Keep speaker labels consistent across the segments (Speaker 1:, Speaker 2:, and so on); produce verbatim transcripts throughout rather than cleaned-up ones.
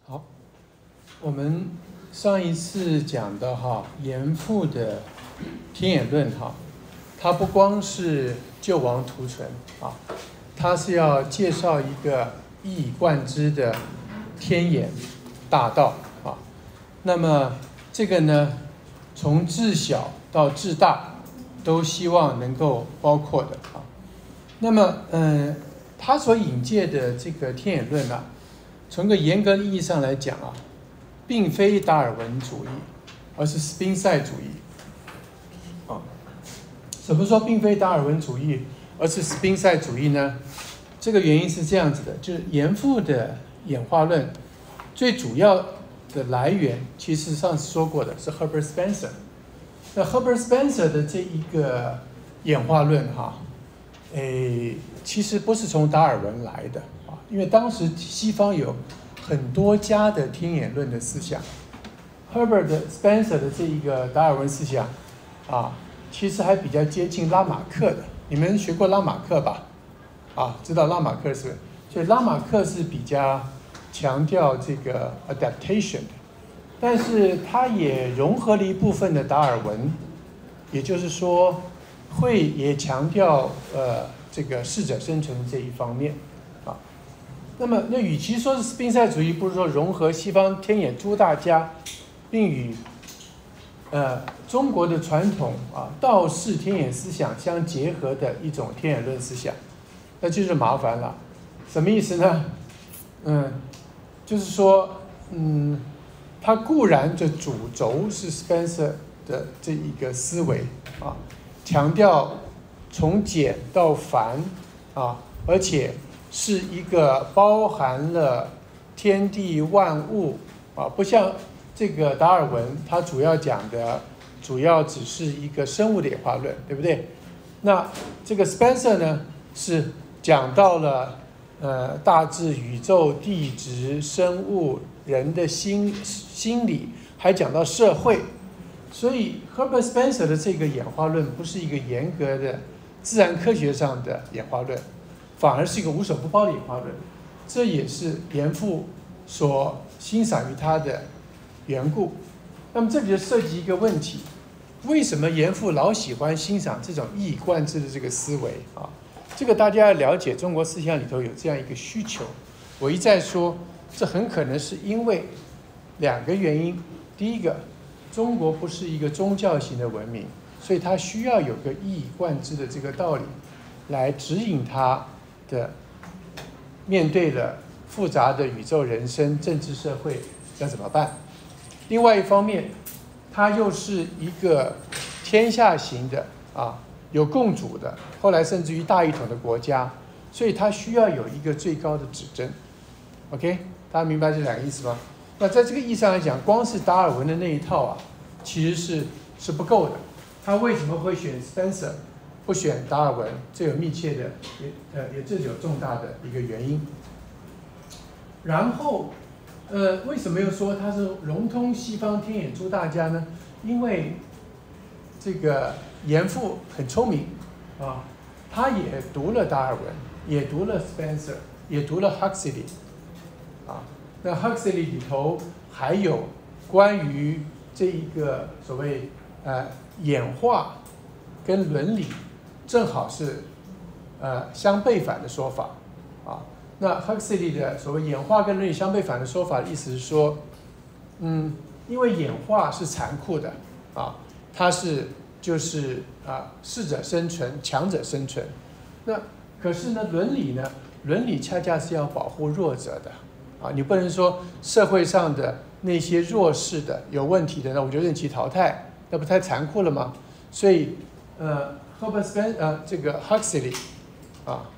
Speaker 1: 好，我们上一次讲的哈，严复的天演论哈，它不光是救亡图存啊，它是要介绍一个一以贯之的天演大道啊。那么这个呢，从至小到至大，都希望能够包括的啊。那么，嗯、呃，他所引介的这个天演论啊，从个严格的意义上来讲啊，并非达尔文主义，而是斯宾塞主义。啊，什么说并非达尔文主义，而是斯宾塞主义呢？这个原因是这样子的，就是严复的演化论最主要的来源，其实上次说过的是 Herbert Spencer。那 Herbert Spencer 的这一个演化论哈，诶，其实不是从达尔文来的啊，因为当时西方有很多家的天演论的思想 ，Herbert Spencer 的这一个达尔文思想啊，其实还比较接近拉马克的。你们学过拉马克吧？啊，知道拉马克是，所以拉马克是比较强调这个 adaptation 的，但是他也融合了一部分的达尔文，也就是说，会也强调呃这个适者生存这一方面啊。那么，那与其说是斯宾塞主义，不如说融合西方天演诸大家，并与呃中国的传统啊道氏天演思想相结合的一种天演论思想，那就是麻烦了。什么意思呢？嗯，就是说，嗯，它固然的主轴是 Spencer 的这一个思维啊，强调从简到繁啊，而且是一个包含了天地万物啊，不像这个达尔文，他主要讲的主要只是一个生物的演化论，对不对？那这个 Spencer 呢，是讲到了呃大致宇宙、地质、生物、人的心心理，还讲到社会。所以 Herbert Spencer 的这个演化论不是一个严格的自然科学上的演化论，反而是一个无所不包的演化论。这也是严复所欣赏于他的缘故。那么这里就涉及一个问题：为什么严复老喜欢欣赏这种一以贯之的这个思维啊？这个大家要了解，中国思想里头有这样一个需求。我一再说，这很可能是因为两个原因。第一个，中国不是一个宗教型的文明，所以它需要有个一以贯之的这个道理来指引它的面对了复杂的宇宙、人生、政治、社会要怎么办。另外一方面，它又是一个天下型的啊，有共主的，后来甚至于大一统的国家，所以它需要有一个最高的指针。OK， 大家明白这两个意思吗？那在这个意义上来讲，光是达尔文的那一套啊，其实是是不够的。他为什么会选 Spencer， 不选达尔文？这有密切的，也呃也这有重大的一个原因。然后，呃，为什么又说他是融通西方天演诸大家呢？因为这个严复很聪明啊，他也读了达尔文，也读了 Spencer， 也读了 Huxley 啊。那 Huxley 里头还有关于这一个所谓呃演化跟伦理正好是呃相背反的说法啊。那 Huxley 的所谓演化跟伦理相背反的说法的意思是说，嗯，因为演化是残酷的啊，它是就是啊适者生存，强者生存。那可是呢，伦理呢，伦理恰恰是要保护弱者的。啊，你不能说社会上的那些弱势的、有问题的，那我就任其淘汰，那不太残酷了吗？所以，呃 ，Herbert Spencer 呃，这个 Huxley 啊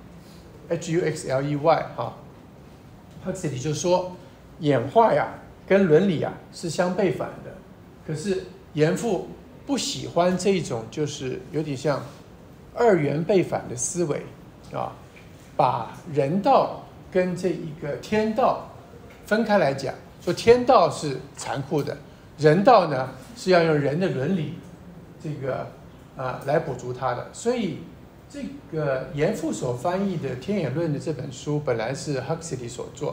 Speaker 1: ，H U X L E Y 啊 ，Huxley 就说演化呀跟伦理呀是相背反的。可是严复不喜欢这种就是有点像二元背反的思维啊，把人道跟这一个天道分开来讲，说天道是残酷的，人道呢是要用人的伦理这个啊来补足它的。所以这个严复所翻译的《天演论》的这本书本来是 Huxley 所做，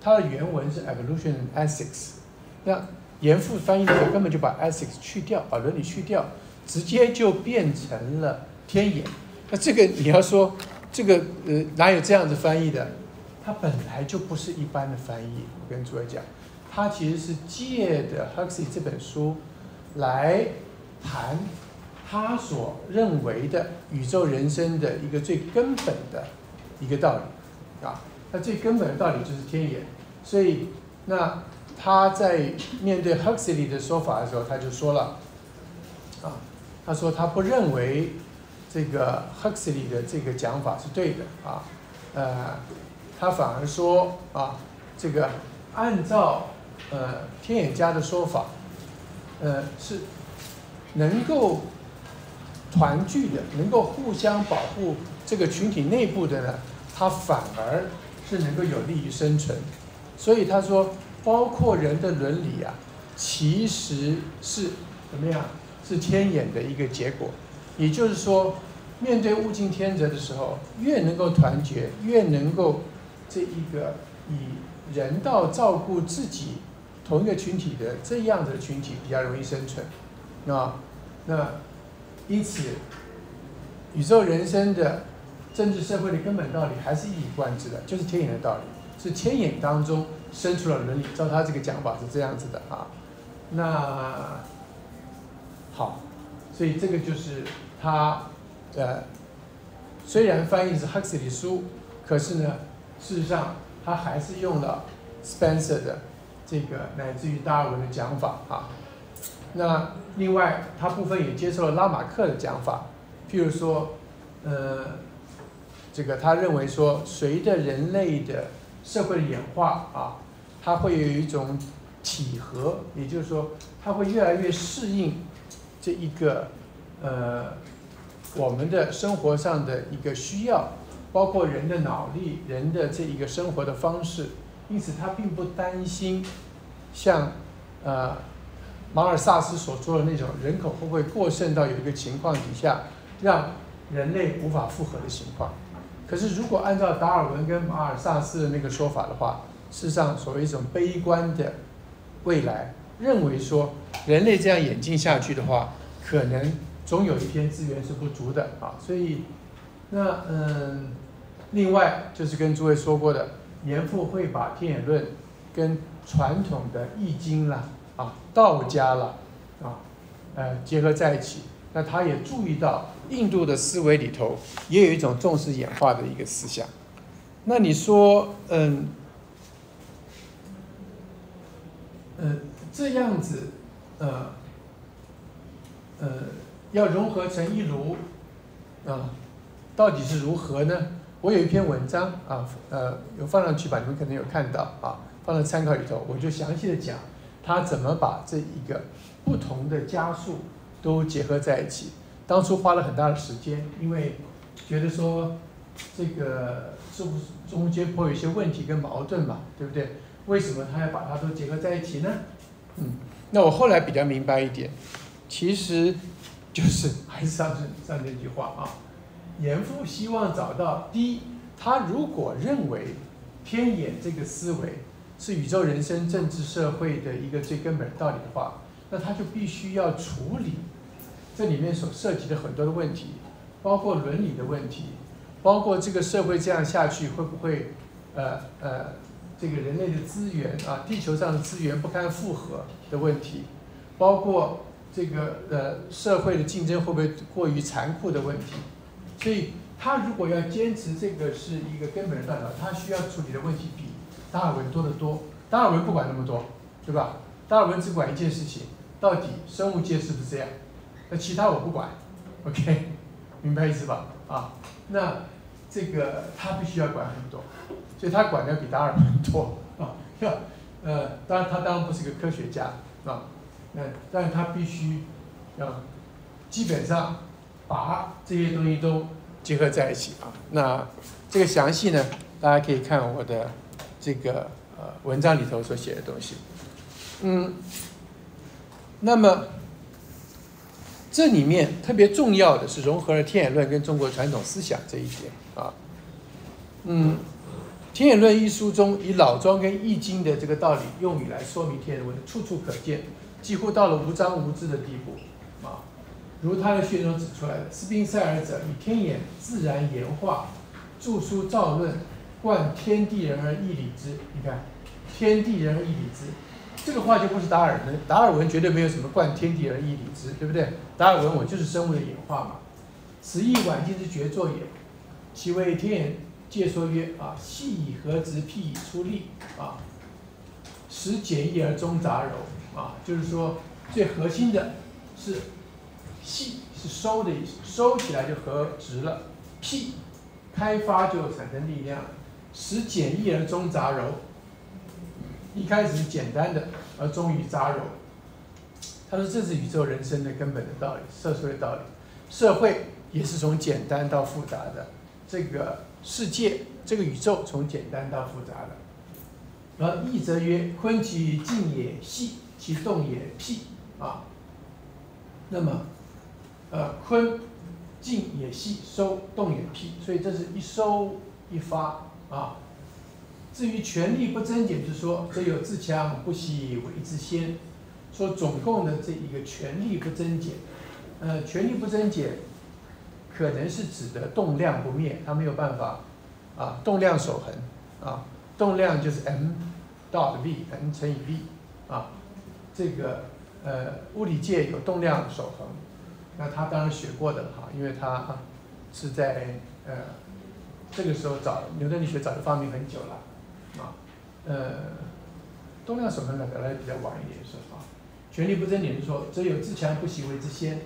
Speaker 1: 它的原文是 evolution and ethics， 那严复翻译的时候根本就把 ethics 去掉，把伦理去掉，直接就变成了天演。那这个你要说这个呃哪有这样子翻译的？它本来就不是一般的翻译。我跟诸位讲，它其实是借的 Huxley 这本书来谈他所认为的宇宙人生的一个最根本的一个道理啊。那最根本的道理就是天演。所以那他在面对 Huxley 的说法的时候，他就说了啊，他说他不认为这个 Huxley 的这个讲法是对的啊，呃，他反而说啊，这个按照呃天演家的说法，呃是能够团聚的，能够互相保护这个群体内部的呢，它反而是能够有利于生存。所以他说，包括人的伦理啊，其实是怎么样？是天演的一个结果。也就是说，面对物竞天择的时候，越能够团结，越能够这一个以人道照顾自己同一个群体的这样的群体比较容易生存。啊，那因此，宇宙人生的政治社会的根本道理还是一以贯之的，就是天演的道理。是天演当中生出了伦理，照他这个讲法是这样子的啊。那好，所以这个就是他呃，虽然翻译是 Huxley 的书，可是呢，事实上他还是用了 Spencer 的这个乃至于达尔文的讲法啊。那另外，他部分也接受了拉马克的讲法，譬如说，呃，这个他认为说，随着人类的社会的演化啊，它会有一种体合，也就是说，它会越来越适应这一个呃我们的生活上的一个需要，包括人的脑力、人的这一个生活的方式，因此他并不担心像呃马尔萨斯所说的那种人口会不会过剩到有一个情况底下，让人类无法复合的情况。可是，如果按照达尔文跟马尔萨斯的那个说法的话，事实上，所谓一种悲观的未来，认为说人类这样演进下去的话，可能总有一天资源是不足的啊。所以，那嗯，另外就是跟诸位说过的，严复会把天演论跟传统的易经啦、啊道家啦、啊呃结合在一起。那他也注意到印度的思维里头也有一种重视演化的一个思想。那你说，嗯，呃，这样子，呃，呃，要融合成一炉，啊，到底是如何呢？我有一篇文章啊，呃，有放上去吧，你们可能有看到啊，放在参考里头，我就详细的讲他怎么把这一个不同的加速都结合在一起。当初花了很大的时间，因为觉得说这个是不是中间会有一些问题跟矛盾嘛，对不对？为什么他要把它都结合在一起呢？嗯，那我后来比较明白一点，其实就是还是上上这句话啊，严复希望找到第一，他如果认为天演这个思维是宇宙人生政治社会的一个最根本的道理的话，那他就必须要处理这里面所涉及的很多的问题，包括伦理的问题，包括这个社会这样下去会不会，呃呃，这个人类的资源啊，地球上的资源不堪负荷的问题，包括这个呃社会的竞争会不会过于残酷的问题。所以他如果要坚持这个是一个根本的道理，他需要处理的问题比达尔文多得多。达尔文不管那么多，对吧？达尔文只管一件事情，到底生物界是不是这样？那其他我不管 ，OK， 明白意思吧？啊，那这个他必须要管很多，所以他管的比达尔文多啊。要呃，当然他当然不是个科学家啊，那但是他必须啊，基本上把这些东西都结合在一起啊。那这个详细呢，大家可以看我的这个呃文章里头所写的东西。嗯，那么这里面特别重要的是融合了天演论跟中国传统思想这一点啊。嗯， 天演论》一书中以老庄跟易经的这个道理用语来说明天人文，处处可见，几乎到了无章无知的地步啊。如他的序中指出来的，斯宾塞尔者以天演自然言化，著书造论，贯天地人而义理之。你看，天地人而义理之，这个话就不是达尔文，达尔文绝对没有什么贯天地而义理之，对不对？达尔文我就是生物的演化嘛。此亦晚近之绝作也。其为天演介说曰：啊，细以合直，辟以出利，啊，使简易而中杂糅，啊，就是说最核心的是细，是收的意思，收起来就合直了；辟，开发就产生力量了；使简易而中杂糅，一开始是简单的，而终于杂糅。他说这是宇宙人生的根本的道理，社会的道理。社会也是从简单到复杂的，这个世界，这个宇宙从简单到复杂的。然后译则曰：坤其静也细，其动也辟啊。那么，呃，坤静也细，收动也辟，所以这是一收一发啊。至于权力不增减之说，则有自强不息为之先。说总共的这一个权力不增减，呃，权力不增减，可能是指的动量不灭，它没有办法啊，动量守恒啊，动量就是 m dot v，m 乘以 v 啊，这个呃物理界有动量守恒，那他当然学过的哈，因为他、啊、是在呃这个时候早牛顿力学早就发明很久了啊，呃动量守恒呢来比较晚一点是啊。权力不增减，就说则有自强不息为之先。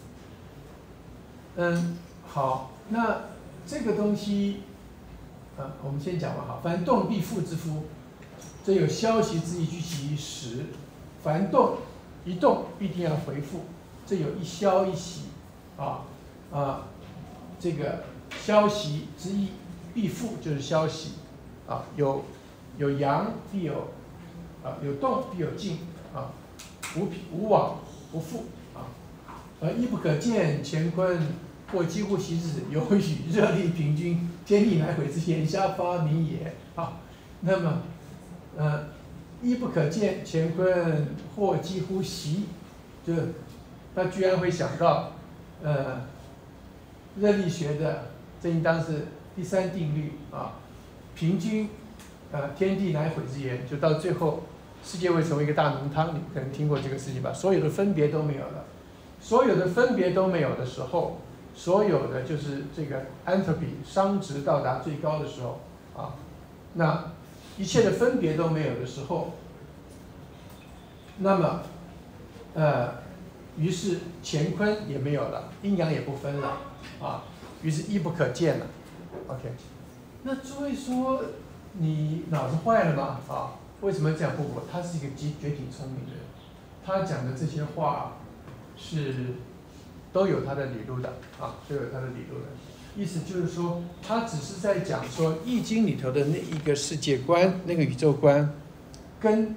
Speaker 1: 嗯，好，那这个东西，啊，我们先讲完哈。凡动必复之夫，则有消息之意居其实。凡动一动必定要回复，这有一消一息，啊啊，这个消息之意必复就是消息，啊，有有阳必有，啊有动必有静，啊。无无往不复啊，而亦不可见乾坤或几乎其日，有与热力平均，天地乃毁之言下发明也啊。那么，呃，亦不可见乾坤或几乎习，就他居然会想到，呃，热力学的这应当是第三定律啊，平均，呃，天地乃毁之言，就到最后。世界会成为一个大浓汤，你可能听过这个事情吧？所有的分别都没有了，所有的分别都没有的时候，所有的就是这个 entropy 熵值到达最高的时候啊，那一切的分别都没有的时候，那么，呃，于是乾坤也没有了，阴阳也不分了啊，于是亦不可见了。OK， 那诸位说你脑子坏了吗？啊？为什么这样不？他是一个极绝顶聪明的人，他讲的这些话是都有他的理路的啊，都有他的理路的。意思就是说，他只是在讲说《易经》里头的那一个世界观、那个宇宙观，跟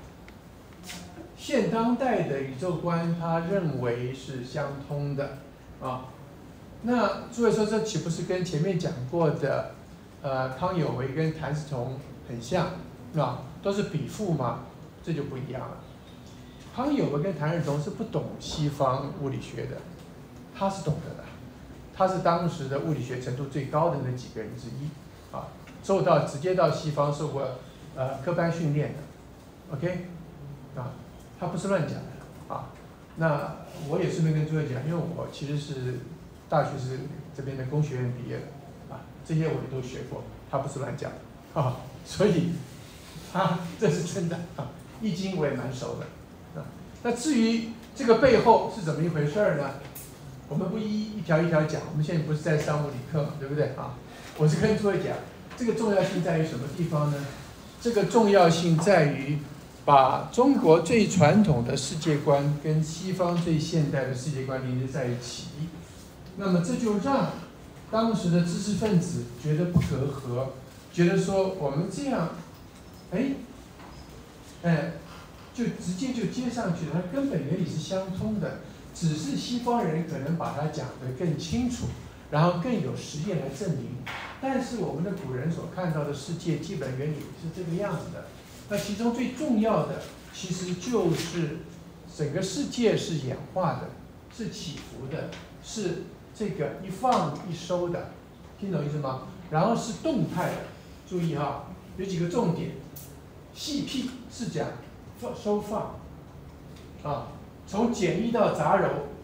Speaker 1: 现当代的宇宙观，他认为是相通的啊。那诸位说，这岂不是跟前面讲过的呃康有为跟谭嗣同很像啊？都是比附嘛，这就不一样了。康有为跟谭嗣同是不懂西方物理学的，他是懂得的，他是当时的物理学程度最高的那几个人之一啊，受到直接到西方受过呃科班训练的 ，OK 啊，他不是乱讲的啊。那我也顺便跟诸位讲，因为我其实是大学是这边的工学院毕业的啊，这些我也都学过，他不是乱讲的啊，所以。啊，这是真的啊！易经我也蛮熟的啊。那至于这个背后是怎么一回事呢？我们不一一条一条讲。我们现在不是在上物理课嘛，对不对啊？我是跟诸位讲，这个重要性在于什么地方呢？这个重要性在于把中国最传统的世界观跟西方最现代的世界观连接在一起。那么这就让当时的知识分子觉得不隔阂，觉得说我们这样。哎，哎，就直接就接上去了，它根本原理是相通的，只是西方人可能把它讲得更清楚，然后更有实验来证明。 但是我们的古人所看到的世界基本原理是这个样子的。那其中最重要的，其实就是整个世界是演化的，是起伏的，是这个一放一收的，听懂意思吗？然后是动态的，注意哈，有几个重点。细辟是讲放收放，啊，从简易到杂糅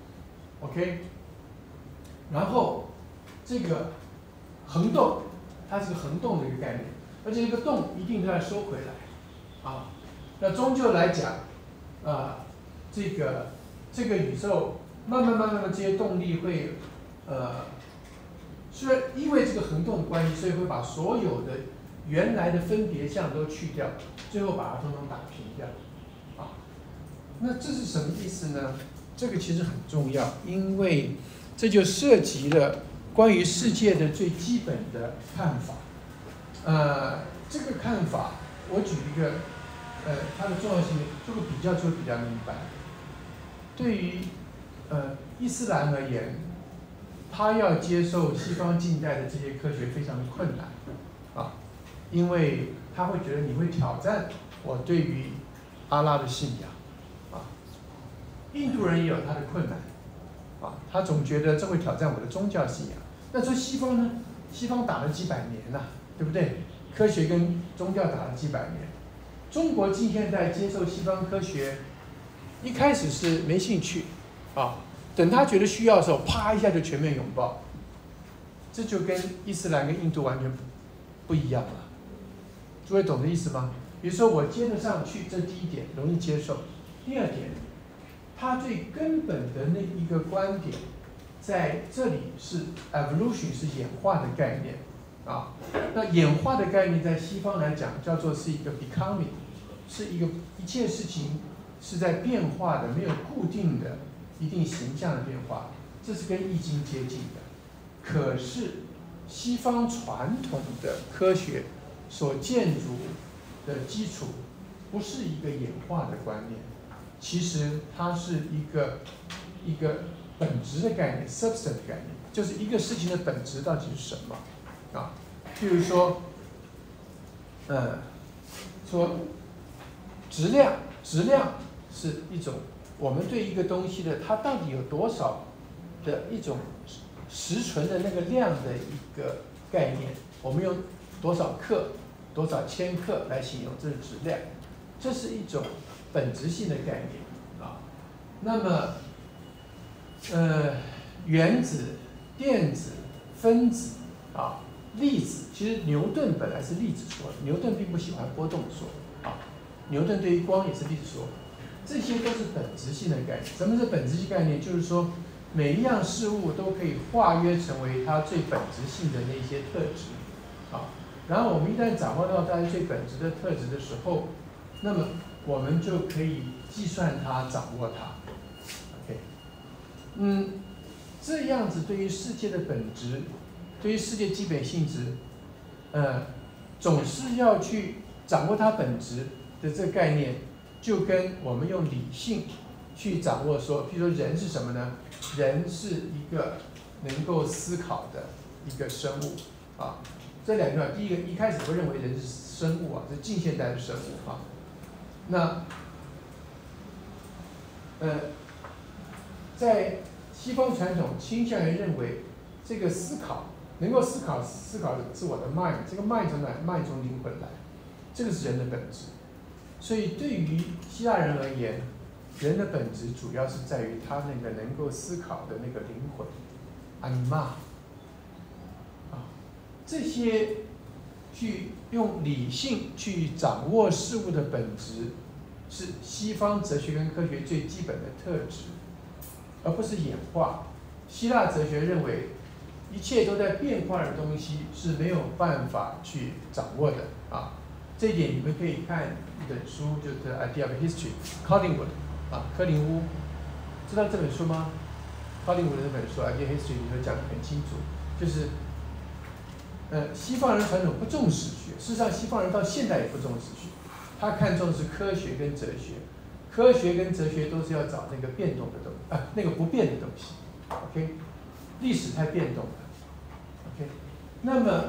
Speaker 1: ，OK。然后这个横动，它是个横动的一个概念，而且这个动一定都要收回来，啊，那终究来讲，啊，这个这个宇宙慢慢慢慢的这些动力会，呃，虽然因为这个横动的关系，所以会把所有的原来的分别项都去掉，最后把它统统打平掉，啊，那这是什么意思呢？这个其实很重要，因为这就涉及了关于世界的最基本的看法。呃，这个看法，我举一个，呃，它的重要性，做个比较就会比较明白。对于呃伊斯兰而言，他要接受西方近代的这些科学非常的困难，啊，因为他会觉得你会挑战我对于阿拉的信仰，啊，印度人也有他的困难。啊，他总觉得这会挑战我的宗教信仰。那说西方呢？西方打了几百年呐、啊，对不对？科学跟宗教打了几百年。中国近现代接受西方科学，一开始是没兴趣，啊，等他觉得需要的时候，啪一下就全面拥抱。这就跟伊斯兰跟印度完全不一样了。诸位懂这意思吗？比如说我接得上去，这第一点容易接受。第二点，它最根本的那一个观点，在这里是 evolution 是演化的概念啊。那演化的概念在西方来讲叫做是一个 becoming， 是一个一切事情是在变化的，没有固定的一定形象的变化，这是跟易经接近的。可是西方传统的科学所建筑的基础不是一个演化的观念。其实它是一个一个本质的概念 ，substance 的概念，就是一个事情的本质到底是什么啊？譬如说，呃，说质量，质量是一种我们对一个东西的它到底有多少的一种实存的那个量的一个概念，我们用多少克、多少千克来形容，这是质量，这是一种本质性的概念啊。那么，呃，原子、电子、分子啊，粒子，其实牛顿本来是粒子说的，牛顿并不喜欢波动说啊。牛顿对于光也是粒子说，这些都是本质性的概念。什么是本质性概念？就是说，每一样事物都可以化约成为它最本质性的那些特质啊。然后我们一旦掌握到它最本质的特质的时候，那么我们就可以计算它、掌握它。OK， 嗯，这样子对于世界的本质，对于世界基本性质，呃，总是要去掌握它本质的这个概念，就跟我们用理性去掌握说，譬如说人是什么呢？人是一个能够思考的一个生物啊。这两个，第一个一开始会认为人是生物啊，是近现代的生物啊。那，呃，在西方传统倾向于认为，这个思考能够思考，思考的是我的 mind， 这个 mind 从哪 mind 从灵魂来，这个是人的本质。所以对于希腊人而言，人的本质主要是在于他那个能够思考的那个灵魂 ，anima。啊，这些去用理性去掌握事物的本质，是西方哲学跟科学最基本的特质，而不是演化。希腊哲学认为，一切都在变化的东西是没有办法去掌握的啊。这一点你们可以看一本书，就是《Idea of History》，Collingwood 啊，柯林乌，知道这本书吗？Collingwood 这本书《Idea of History》里头讲得很清楚，就是，呃，西方人传统不重史学，事实上西方人到现在也不重史学，他看重的是科学跟哲学，科学跟哲学都是要找那个变动的东西，啊，那个不变的东西 ，OK， 历史太变动了 ，OK， 那么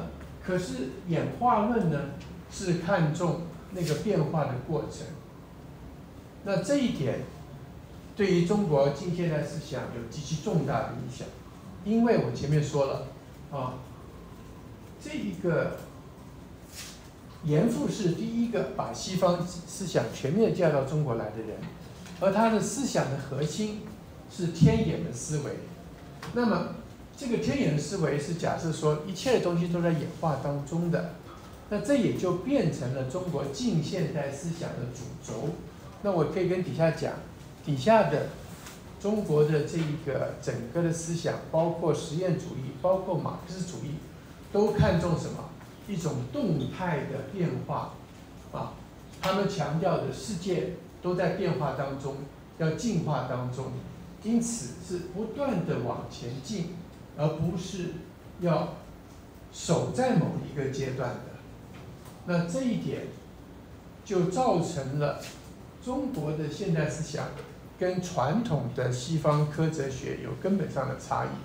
Speaker 1: 可是演化论呢，是看重那个变化的过程。那这一点对于中国近现代思想有极其重大的影响，因为我前面说了啊，这一个严复是第一个把西方思想全面介绍到中国来的人，而他的思想的核心是天演的思维。那么这个天演的思维是假设说一切的东西都在演化当中的，那这也就变成了中国近现代思想的主轴。那我可以跟底下讲，底下的中国的这一个整个的思想，包括实验主义，包括马克思主义，都看重什么？一种动态的变化啊，他们强调的世界都在变化当中，要进化当中，因此是不断的往前进，而不是要守在某一个阶段的。那这一点就造成了中国的现代思想跟传统的西方科哲学有根本上的差异。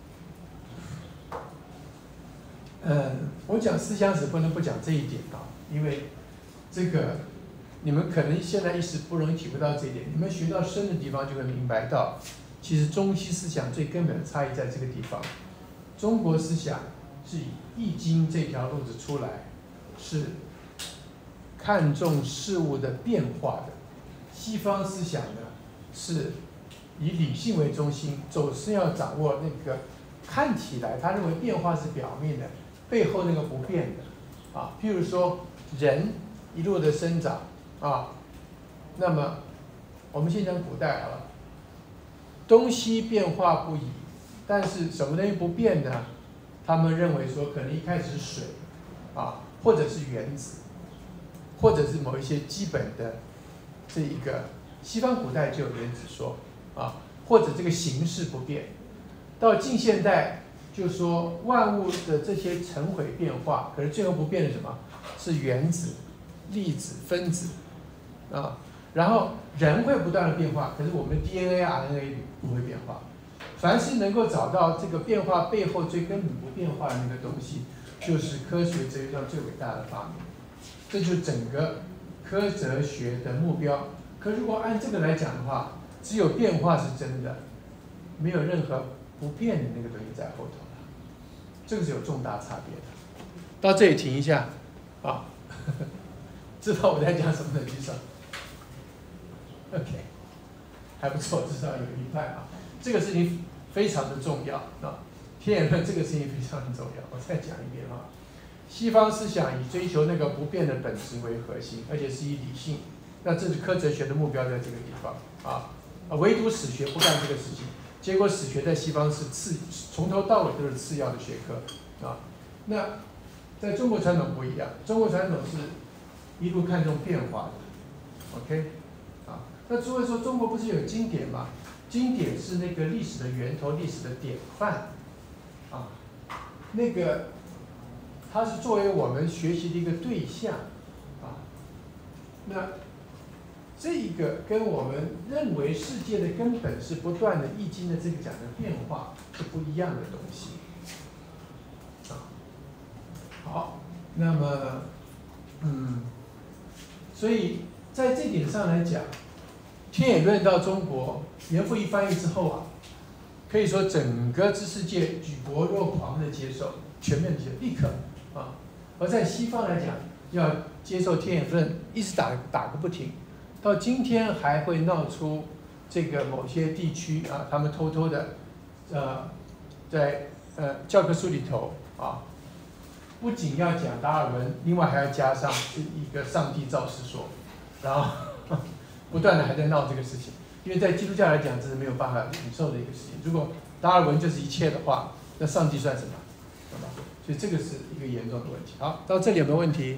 Speaker 1: 嗯，我讲思想史不能不讲这一点啊，因为这个你们可能现在一时不容易体会到这一点，你们学到深的地方就会明白到，其实中西思想最根本的差异在这个地方。中国思想是以易经这条路子出来，是看重事物的变化的；西方思想呢，是以理性为中心，总是要掌握那个看起来他认为变化是表面的，背后那个不变的啊。譬如说人一路的生长啊，那么我们先讲古代好了，东西变化不已，但是什么东西不变呢？他们认为说，可能一开始是水啊，或者是原子，或者是某一些基本的这一个，西方古代就有原子说啊，或者这个形式不变。到近现代就说万物的这些成毁变化，可是最后不变的什么？是原子、粒子、分子啊。然后人会不断的变化，可是我们 D N A、R N A 不会变化。凡是能够找到这个变化背后最根本不变化的那个东西，就是科学哲学上最伟大的发明。这就是整个科哲学的目标。可如果按这个来讲的话，只有变化是真的，没有任何不变的那个东西在后头了，这个是有重大差别的。到这里停一下啊，知道我在讲什么的举手。OK， 还不错，至少有一半啊。这个事情非常的重要啊，天演论这个事情非常的重要。我再讲一遍啊，西方思想以追求那个不变的本质为核心，而且是以理性。那这是科哲学的目标在这个地方啊，唯独史学不干这个事情。结果史学在西方是次，从头到尾都是次要的学科啊。那在中国传统不一样，中国传统是一路看重变化的 ，OK， 啊，那诸位说中国不是有经典吗？经典是那个历史的源头，历史的典范，啊，那个它是作为我们学习的一个对象，啊，那这个跟我们认为世界的根本是不断的易经的这个讲的变化是不一样的东西，啊，好，那么，嗯，所以在这点上来讲，天演论到中国，严复一翻译之后啊，可以说整个知识界举国若狂的接受，全面的接受，立刻啊。而在西方来讲，要接受天演论，一直打打个不停，到今天还会闹出这个某些地区啊，他们偷偷的，呃，在呃教科书里头啊，不仅要讲达尔文，另外还要加上一个上帝造世说，然后。不断的还在闹这个事情，因为在基督教来讲，这是没有办法忍受的一个事情。如果达尔文就是一切的话，那上帝算什么？好吧？所以这个是一个严重的问题。好，到这里有没有问题？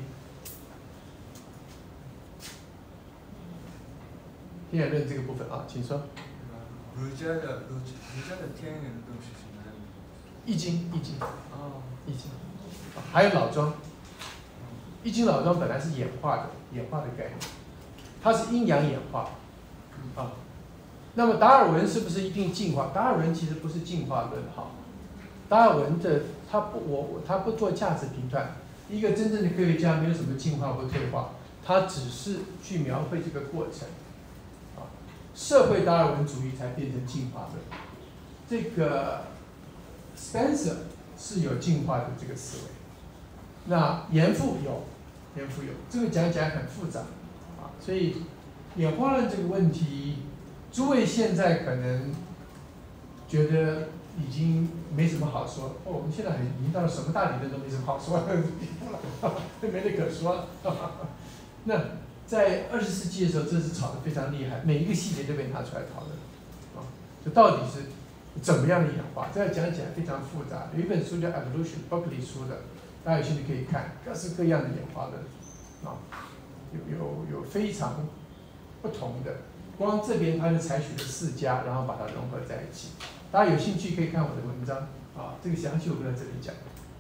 Speaker 1: 天演论这个部分啊，请说。
Speaker 2: 儒家的儒儒家的天演论是什么样的？
Speaker 1: 易经，易经。
Speaker 2: 哦，
Speaker 1: 易经。还有老庄。易经老庄本来是演化的，演化的概念。它是阴阳演化，啊，那么达尔文是不是一定进化？达尔文其实不是进化论哈， 达尔文的他不我我他不做价值评断，一个真正的科学家没有什么进化或退化，他只是去描绘这个过程。啊，社会达尔文主义才变成进化论。这个 Spencer 是有进化的这个思维，那严复有，严复有，这个讲起来很复杂啊，所以演化论这个问题，诸位现在可能觉得已经没什么好说，哦，我们现在已经到了什么大理论都没什么好说的地步了，没得可说了。那在二十世纪的时候，这是吵得非常厉害，每一个细节都被拿出来讨论啊，就到底是怎么样的演化？这要讲起来非常复杂。有一本书叫《Evolution》，Berkeley 出的，大家有兴趣可以看，各式各样的演化论啊，有有有非常不同的。光这边它就采取了四家，然后把它融合在一起。大家有兴趣可以看我的文章啊，这个详细我不在这里讲。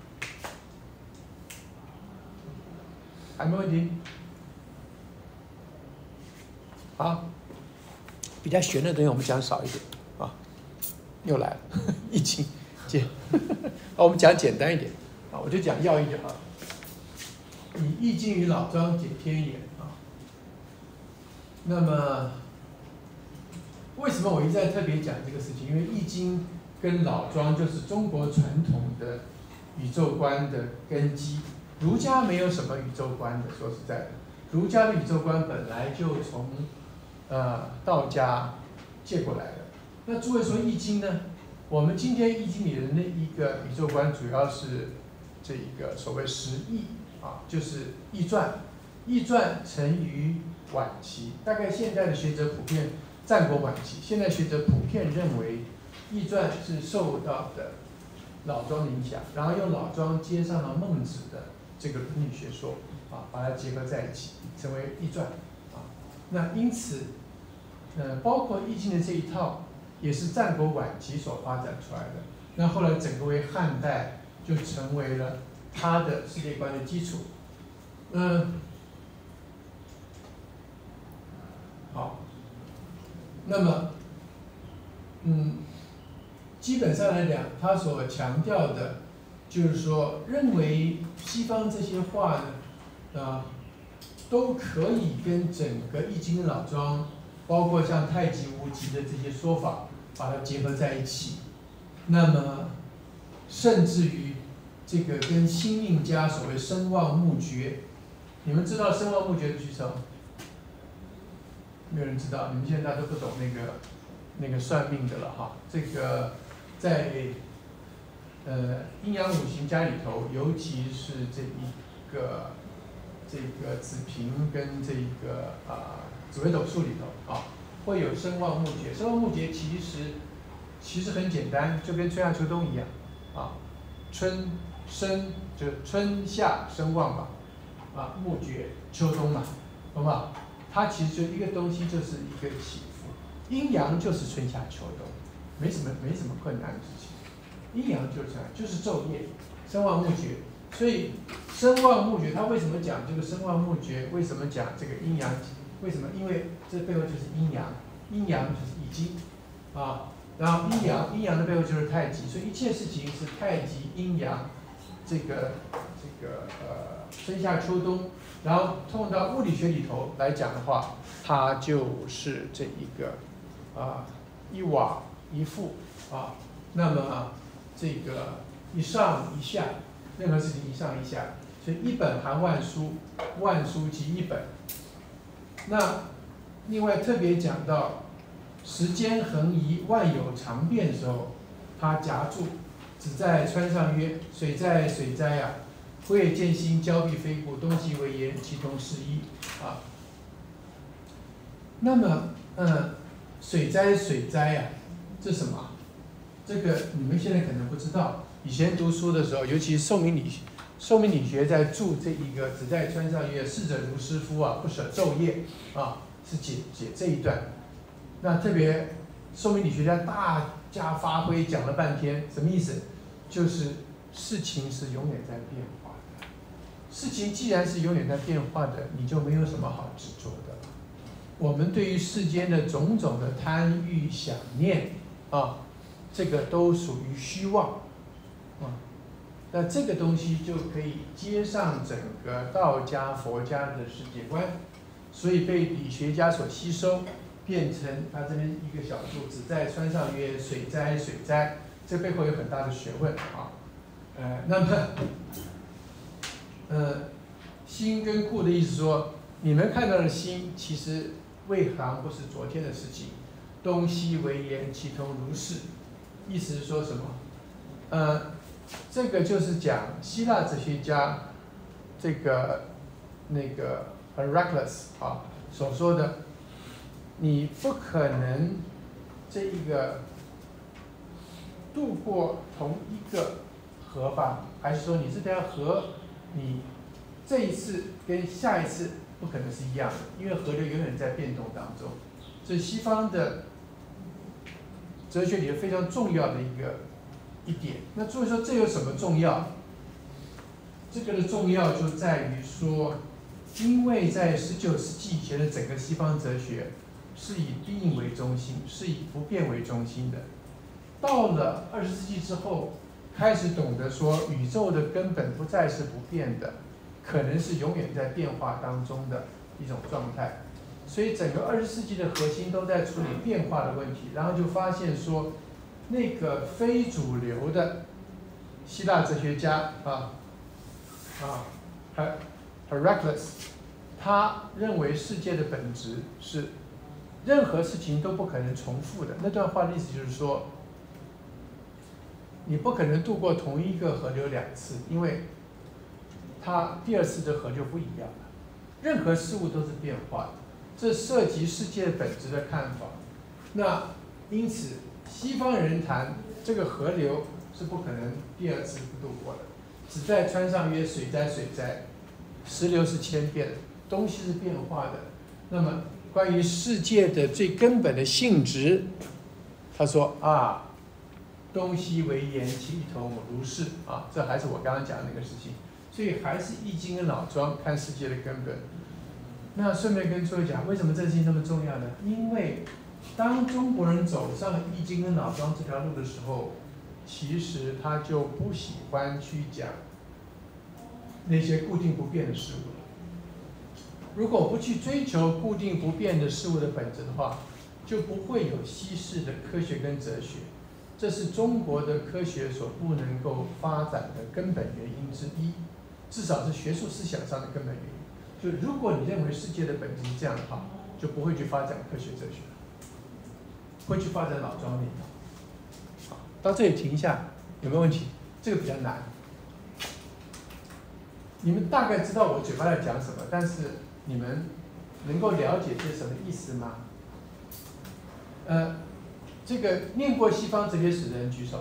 Speaker 1: 还没问题？好，比较玄的东西我们讲少一点啊。又来了，易经简，啊，我们讲简单一点啊，我就讲要义就好了。以易经与老庄解天眼啊。那么，为什么我一再特别讲这个事情？因为易经跟老庄就是中国传统的宇宙观的根基。儒家没有什么宇宙观的，说实在的，儒家的宇宙观本来就从呃道家借过来的。那诸位说易经呢？我们今天易经里的那一个宇宙观，主要是这一个所谓十易啊，就是易传。易传成于晚期，大概现在的学者普遍战国晚期，现在学者普遍认为易传是受到的老庄的影响，然后用老庄接上了孟子的这个伦理学说啊，把它结合在一起，成为易传啊。那因此，呃，包括易经的这一套。也是战国晚期所发展出来的，那后来整个为汉代就成为了他的世界观的基础。嗯，好，那么，嗯，基本上来讲，他所强调的，就是说，认为西方这些话呢，啊，都可以跟整个易经的老庄。包括像太极、无极的这些说法，把它结合在一起。那么，甚至于这个跟新命家所谓声望目诀，你们知道声望目诀的举手？没有人知道，你们现在都不懂那个那个算命的了哈。这个在呃阴阳五行家里头，尤其是这一个这个子平跟这个啊。紫微斗数里头啊，会有声望目诀。声望目诀其实其实很简单，就跟春夏秋冬一样啊。春生就春夏声望嘛，啊目诀秋冬嘛，懂吗？它其实就一个东西，就是一个起伏。阴阳就是春夏秋冬，没什么没什么困难的事情。阴阳就是就是昼夜，声望目诀。所以声望目诀，它为什么讲这个声望目诀？为什么讲这个阴阳？为什么？因为这背后就是阴阳，阴阳就是易经，啊，然后阴阳，阴阳的背后就是太极，所以一切事情是太极阴阳，这个这个呃春夏秋冬，然后通到物理学里头来讲的话，它就是这一个啊一往一复啊，那么这个一上一下，任何事情一上一下，所以一本含万书，万书即一本。那另外特别讲到时间横移万有常变的时候，他夹注只在川上曰：水在水灾啊，忽也见星，交臂飞过，东西为言，其同是一啊。那么，嗯，水灾水灾啊，这什么？这个你们现在可能不知道。以前读书的时候，尤其是寿命理寿命理学在注这一个只在川上曰：逝者如斯夫啊，不舍昼夜啊，是解解这一段。那特别寿命理学家大加发挥，讲了半天，什么意思？就是事情是永远在变化的。事情既然是永远在变化的，你就没有什么好执着的。我们对于世间的种种的贪欲、想念啊，这个都属于虚妄。 啊，那这个东西就可以接上整个道家、佛家的世界观，所以被理学家所吸收，变成他这边一个小注子在川上曰水灾水灾，这背后有很大的学问啊。呃，那么，呃，心跟故的意思说，你们看到的心，其实未尝不是昨天的事情。东西为言，其同如是。意思是说什么？呃，这个就是讲希腊哲学家这个那个 Heracles 啊所说的，你不可能这一个渡过同一个河吧？还是说你这条河，你这一次跟下一次不可能是一样的，因为河流永远在变动当中。这是西方的哲学里非常重要的一个一点。那所以说这有什么重要？这个的重要就在于说，因为在十九世纪以前的整个西方哲学是以 being 为中心，是以不变为中心的。到了二十世纪之后，开始懂得说宇宙的根本不再是不变的，可能是永远在变化当中的一种状态。所以整个二十世纪的核心都在处理变化的问题，然后就发现说，那个非主流的希腊哲学家啊啊 Heracles， 他认为世界的本质是任何事情都不可能重复的。那段话的意思就是说，你不可能渡过同一个河流两次，因为它第二次的河就不一样了。任何事物都是变化的，这涉及世界本质的看法。那因此，西方人谈这个河流是不可能第二次渡过的，只在川上曰水灾水灾，石流是千变的，东西是变化的。那么关于世界的最根本的性质，他说啊。东西为言，其同如是啊，这还是我刚刚讲的那个事情，所以还是易经跟老庄看世界的根本。那顺便跟诸位讲，为什么这事情那么重要呢？因为当中国人走上易经跟老庄这条路的时候，其实他就不喜欢去讲那些固定不变的事物了。如果不去追求固定不变的事物的本质的话，就不会有西式的科学跟哲学。这是中国的科学所不能够发展的根本原因之一，至少是学术思想上的根本原因。就如果你认为世界的本质是这样的话，就不会去发展科学哲学，会去发展老庄那一套。好，到这里停一下，有没有问题？这个比较难。你们大概知道我嘴巴在讲什么，但是你们能够了解这是什么意思吗？呃。这个念过西方哲学史的人举手，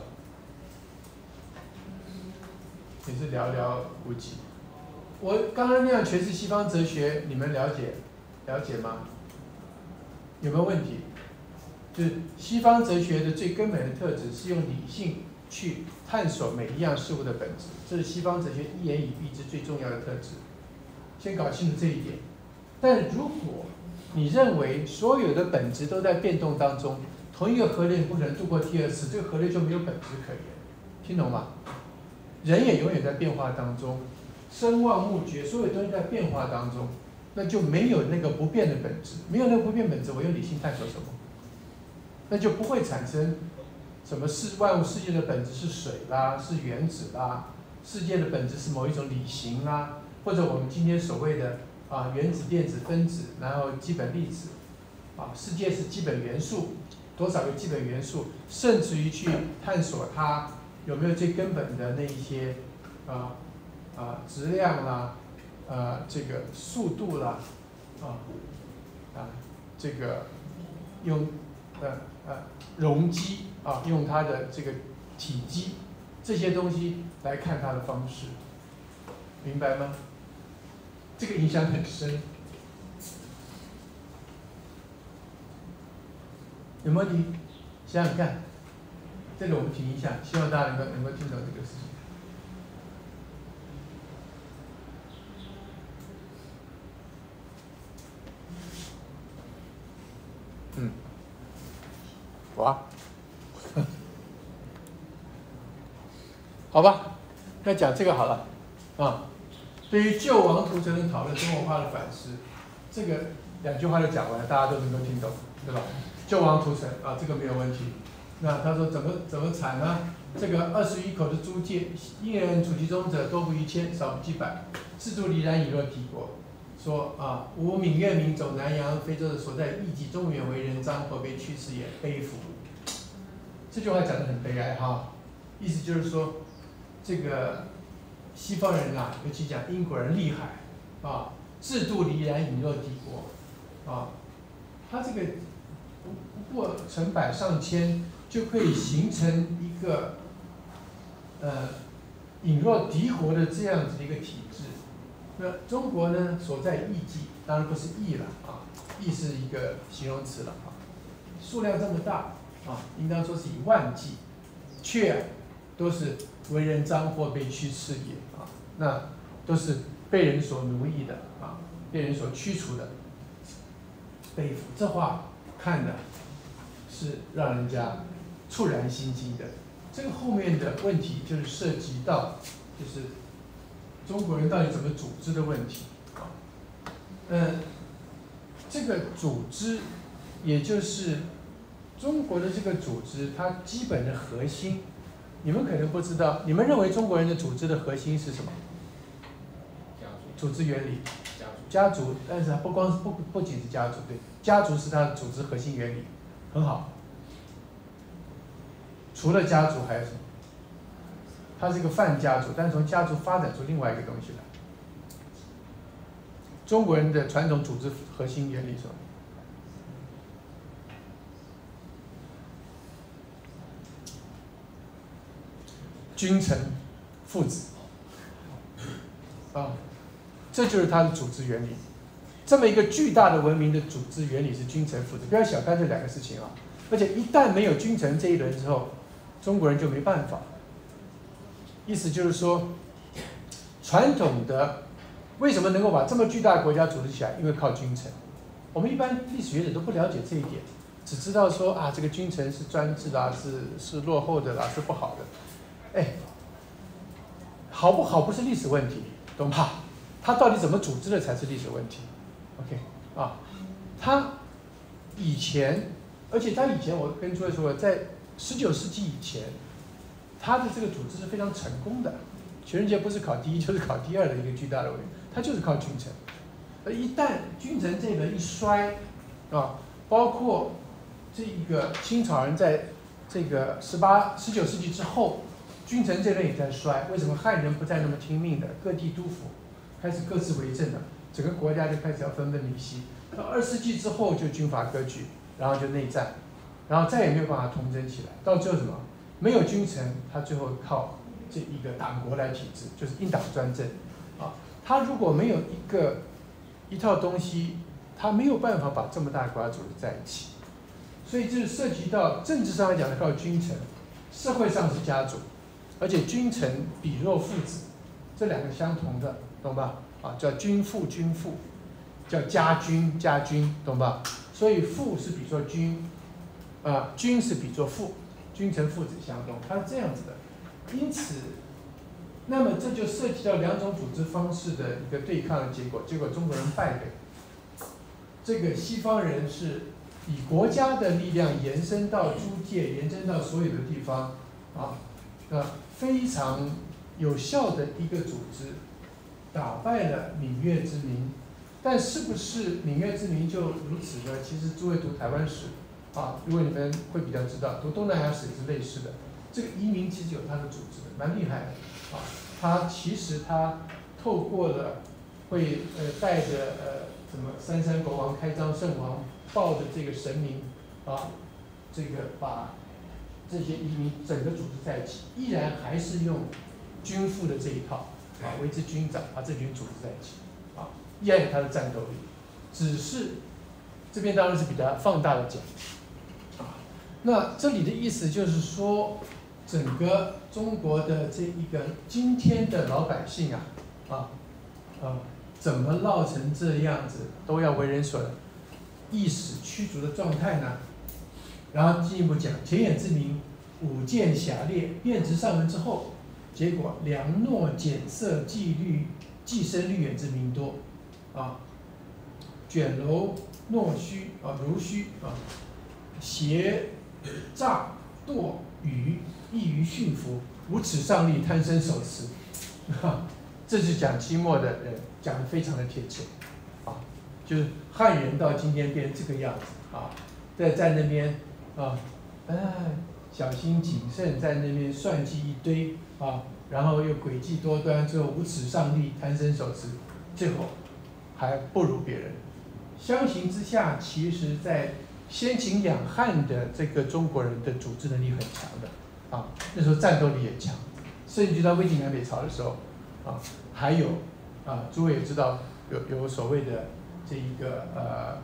Speaker 1: 也是寥寥无几。我刚刚那样诠释西方哲学，你们了解了解吗？有没有问题？就是西方哲学的最根本的特质是用理性去探索每一样事物的本质，这是西方哲学一言以蔽之最重要的特质。先搞清楚这一点。但如果你认为所有的本质都在变动当中，同一个河流不可能渡过第二次，这个河流就没有本质可言，听懂吗？人也永远在变化当中，声望目觉，所有东西在变化当中，那就没有那个不变的本质，没有那个不变本质，我用理性探索什么？那就不会产生什么世万物世界的本质是水啦，是原子啦，世界的本质是某一种理型啦，或者我们今天所谓的啊原子、电子、分子，然后基本粒子，啊世界是基本元素。多少个基本元素，甚至于去探索它有没有最根本的那一些啊啊质量啦，呃这个速度啦，啊啊这个用呃呃容积啊用它的这个体积这些东西来看它的方式，明白吗？这个影响很深。有没有问题？想想看，这里我们停一下，希望大家能够能够听懂这个事情。嗯，我、啊， 好吧？那讲这个好了啊。对于救亡图存的讨论，中文化的反思，这个两句话就讲完了，大家都能够听懂，对吧？救亡图存啊，这个没有问题。那他说怎么怎么惨呢？这个二十余口的租界，一人处其中者多不逾千，少不计百，自度离然以若敌国。说啊，吾闽越民走南洋，非洲的所在，异己中原为人赃，或被驱驰也，悲夫。这句话讲得很悲哀哈，意思就是说，这个西方人啊，尤其讲英国人厉害啊，自度离然以若敌国啊，他这个不不过成百上千，就可以形成一个呃引若敌国的这样子的一个体制。那中国呢，所在异迹，当然不是异了啊，异是一个形容词了啊，数量这么大啊，应当说是以万计，却都是为人赃或被驱斥也啊，那都是被人所奴役的啊，被人所驱除的，背负。这话看的是让人家触然心惊的。这个后面的问题就是涉及到，就是中国人到底怎么组织的问题啊。嗯，这个组织，也就是中国的这个组织，它基本的核心，你们可能不知道。你们认为中国人的组织的核心是什么？组织原理。家族，但是它不光是不不仅是家族，对，家族是它的组织核心原理，很好。除了家族还有什么？它是一个泛家族，但是从家族发展出另外一个东西来。中国人的传统组织核心原理是什么？君臣父子啊，这就是它的组织原理。这么一个巨大的文明的组织原理是君臣父子，不要小看这两个事情啊！而且一旦没有君臣这一轮之后，中国人就没办法。意思就是说，传统的为什么能够把这么巨大的国家组织起来？因为靠君臣。我们一般历史学者都不了解这一点，只知道说啊，这个君臣是专制啦，是是落后的啦，是不好的。哎，好不好不是历史问题，懂吧？他到底怎么组织的才是历史问题。OK 啊，他以前，而且他以前我跟诸位说，在十九世纪以前，他的这个组织是非常成功的，全世界不是考第一就是考第二的一个巨大的文明，他就是靠君臣。而一旦君臣这轮一衰，啊，包括这个清朝人在这个十八、十九世纪之后，君臣这轮也在衰。为什么汉人不再那么听命的？各地督府开始各自为政了。整个国家就开始要分崩离析，到二世纪之后就军阀割据，然后就内战，然后再也没有办法统整起来，到最后什么？没有君臣，他最后靠这一个党国来体制，就是一党专政，啊，他如果没有一个一套东西，他没有办法把这么大的国家组织在一起，所以这涉及到政治上来讲的靠君臣，社会上是家族，而且君臣比若父子，这两个相同的，懂吧？啊，叫君父君父，叫家君家君，懂吧？所以父是比作君，啊，君是比作父，君臣父子相动，它是这样子的。因此，那么这就涉及到两种组织方式的一个对抗的结果，结果中国人败北。这个西方人是以国家的力量延伸到租界，延伸到所有的地方，啊，那非常有效的一个组织。打败了闽越之民，但是不是闽越之民就如此呢？其实诸位读台湾史啊，如果你们会比较知道，读东南亚史也是类似的。这个移民其实有它的组织的，蛮厉害的啊。它其实它透过了会呃带着呃什么三山国王、开漳圣王抱着这个神明啊，这个把这些移民整个组织在一起，依然还是用君父的这一套。啊，为之军长，把这群组织在一起，啊，依然有它的战斗力，只是这边当然是比较放大的讲，啊，那这里的意思就是说，整个中国的这一个今天的老百姓啊，啊，啊，怎么闹成这样子，都要为人所意识驱逐的状态呢？然后进一步讲，前眼之民，武见侠烈，变职上门之后。 结果良诺俭色计虑计生虑远之民多，啊，卷楼诺虚啊如虚啊，邪诈堕语易于驯服，无耻上力贪生守持，啊，这是讲清末的人讲的非常的贴切，啊，就是汉人到今天变成这个样子啊，在在那边啊，哎，小心谨慎，在那边算计一堆啊。然后又诡计多端，最后无耻上力，贪生守持，最后还不如别人。相形之下，其实在先秦两汉的这个中国人的组织能力很强的啊，那时候战斗力也强，甚至到魏晋南北朝的时候啊，还有啊，诸位也知道有有所谓的这一个呃，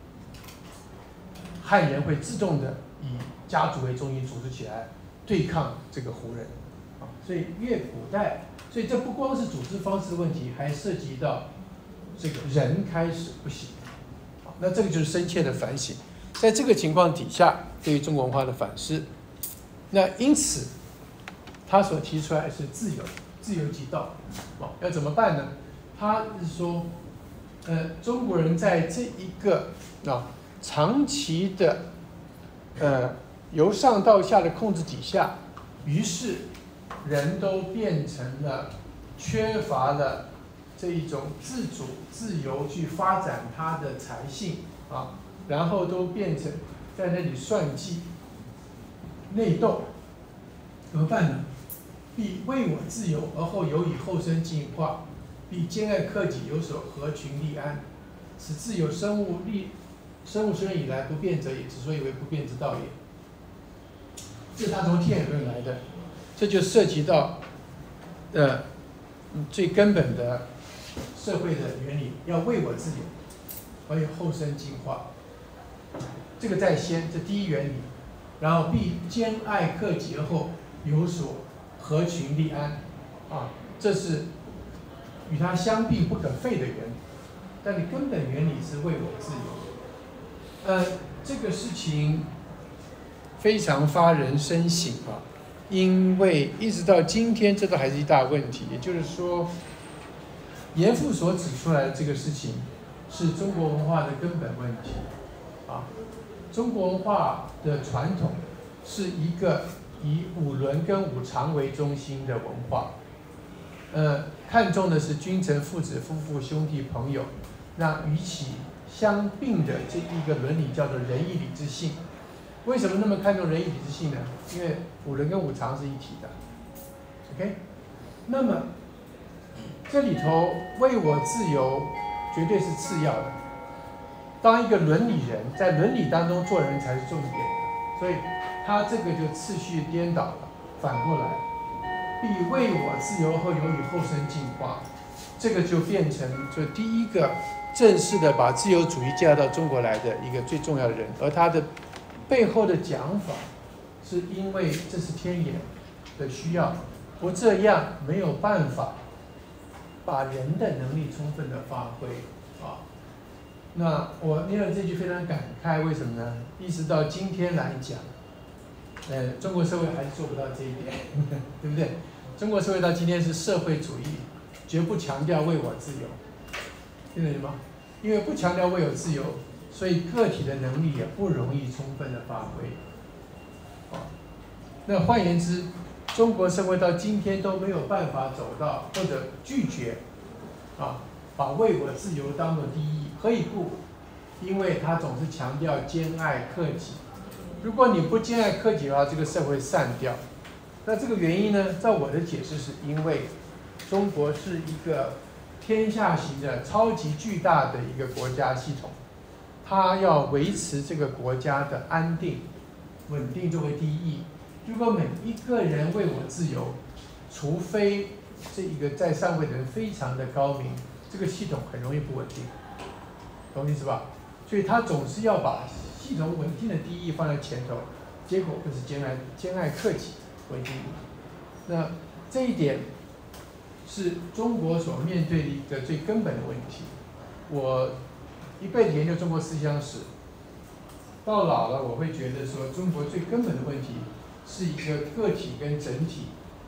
Speaker 1: 汉人会自动的以家族为中心组织起来对抗这个胡人。所以越古代，所以这不光是组织方式的问题，还涉及到这个人开始不行。那这个就是深切的反省，在这个情况底下，对于中国文化的反思。那因此，他所提出来是自由，自由即道，啊，要怎么办呢？他是说，呃，中国人在这一个啊长期的呃由上到下的控制底下，于是人都变成了缺乏了这一种自主、自由去发展他的才性啊，然后都变成在那里算计、内斗，怎么办呢？必为我自由，而后有以后生进化；必兼爱克己，有所合群利安。此自有生物力，生物生以来不变者也，之所以为不变之道也。这是他从天演论来的。这就涉及到，呃，最根本的社会的原理，要为我自由，而有后生进化。这个在先，这第一原理。然后必兼爱克己，而后有所合群利安，啊，这是与它相并不可废的原理。但你根本原理是为我自由。呃，这个事情非常发人深省啊。因为一直到今天，这都还是一大问题。也就是说，严复所指出来的这个事情，是中国文化的根本问题。啊，中国文化的传统是一个以五伦跟五常为中心的文化，呃，看重的是君臣、父子、夫妇、兄弟、朋友。那与其相并的这一个伦理叫做仁义礼智信。为什么那么看重仁义礼智信呢？因为五伦跟五常是一体的。OK， 那么这里头为我自由绝对是次要的。当一个伦理人，在伦理当中做人才是重点的，所以他这个就次序颠倒了，反过来，必为我自由后有以后生进化，这个就变成就第一个正式的把自由主义介绍到中国来的一个最重要的人，而他的背后的讲法，是因为这是天演的需要，不这样没有办法把人的能力充分的发挥啊。那我念了这句非常感慨，为什么呢？一直到今天来讲，呃，中国社会还是做不到这一点，对不对？中国社会到今天是社会主义，绝不强调为我自由，听得懂吗？因为不强调为我自由，所以个体的能力也不容易充分的发挥。啊，那换言之，中国社会到今天都没有办法走到或者拒绝，啊，把为我自由当作第一。何以故？因为他总是强调兼爱克己。如果你不兼爱克己的话，这个社会散掉。那这个原因呢，在我的解释是因为中国是一个天下型的超级巨大的一个国家系统，它要维持这个国家的安定、稳定作为第一。如果每一个人为我自由，除非这一个在上位的人非常的高明，这个系统很容易不稳定，懂意思吧？所以他总是要把系统稳定的第一放在前头，结果就是兼爱兼爱克己为第一。那这一点是中国所面对的一个最根本的问题。我一辈子研究中国思想史，到老了我会觉得说，中国最根本的问题是一个个体跟整体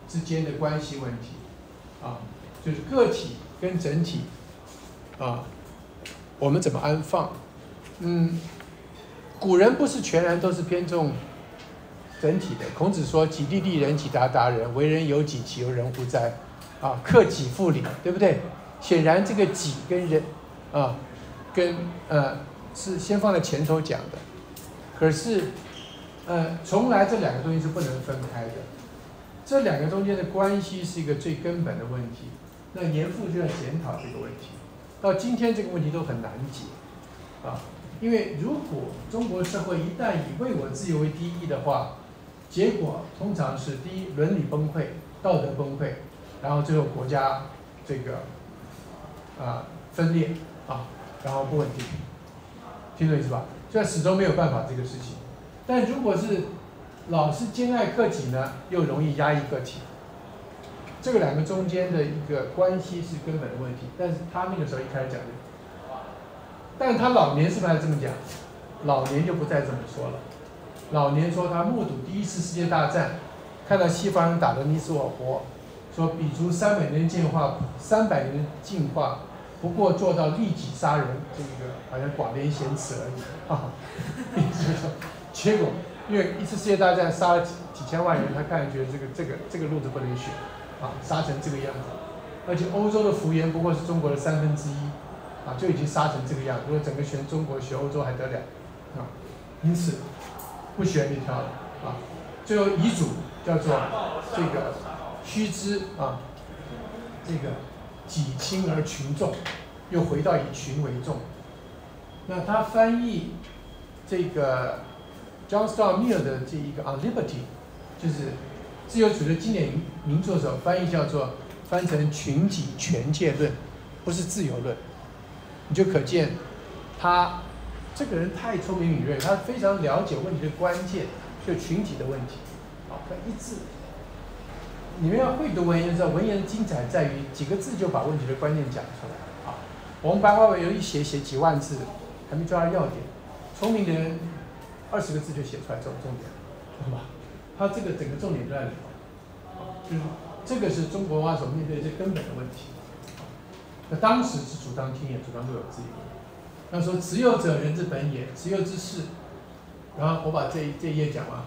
Speaker 1: 之间的关系问题，啊，就是个体跟整体，啊，我们怎么安放？嗯，古人不是全然都是偏重整体的。孔子说：“己利利人，己达达人。为人有己，其由人乎哉？”啊，克己复礼，对不对？显然这个己跟人，啊，跟呃是先放在前头讲的。可是，呃，从来这两个东西是不能分开的。这两个中间的关系是一个最根本的问题。那严复就要检讨这个问题。到今天这个问题都很难解，啊。因为如果中国社会一旦以为我自由为第一的话，结果通常是第一伦理崩溃、道德崩溃，然后最后国家这个啊分裂啊，然后不稳定，听懂意思吧？所以始终没有办法这个事情。但如果是老是兼爱个体呢，又容易压抑个体。这个两个中间的一个关系是根本的问题。但是他那个时候一开始讲的。但是他老年是不是还这么讲？老年就不再这么说了。老年说他目睹第一次世界大战，看到西方人打得你死我活，说彼除三百年进化，三百年进化，不过做到利己杀人，这个好像寡廉鲜耻而已。啊，结果因为一次世界大战杀了几几千万人，他看觉得这个这个这个路子不能选，啊，杀成这个样子，而且欧洲的幅员不过是中国的三分之一。啊，就已经杀成这个样，如果整个全中国学欧洲还得了，啊，因此不选这条了啊。最后遗嘱叫做这个须知啊，这个己轻而群众，又回到以群为重。那他翻译这个 John Stuart Mill 的这一个 On Liberty， 就是自由主义的经典名作手，翻译叫做翻成群己权界论，不是自由论。你就可见，他这个人太聪明敏锐，他非常了解问题的关键，就群体的问题。好，他一字，你们要会读文言就知道，文言的精彩在于几个字就把问题的关键讲出来。啊，我们白话文有一写写几万字，还没抓到要点，聪明的人二十个字就写出来这种重点，懂吧？他这个整个重点都在里头。就是这个是中国文化所面对最根本的问题。那当时是主张天野，主张都有自由。那说持有者人之本也，持有之事。然后我把这这一页讲完哈。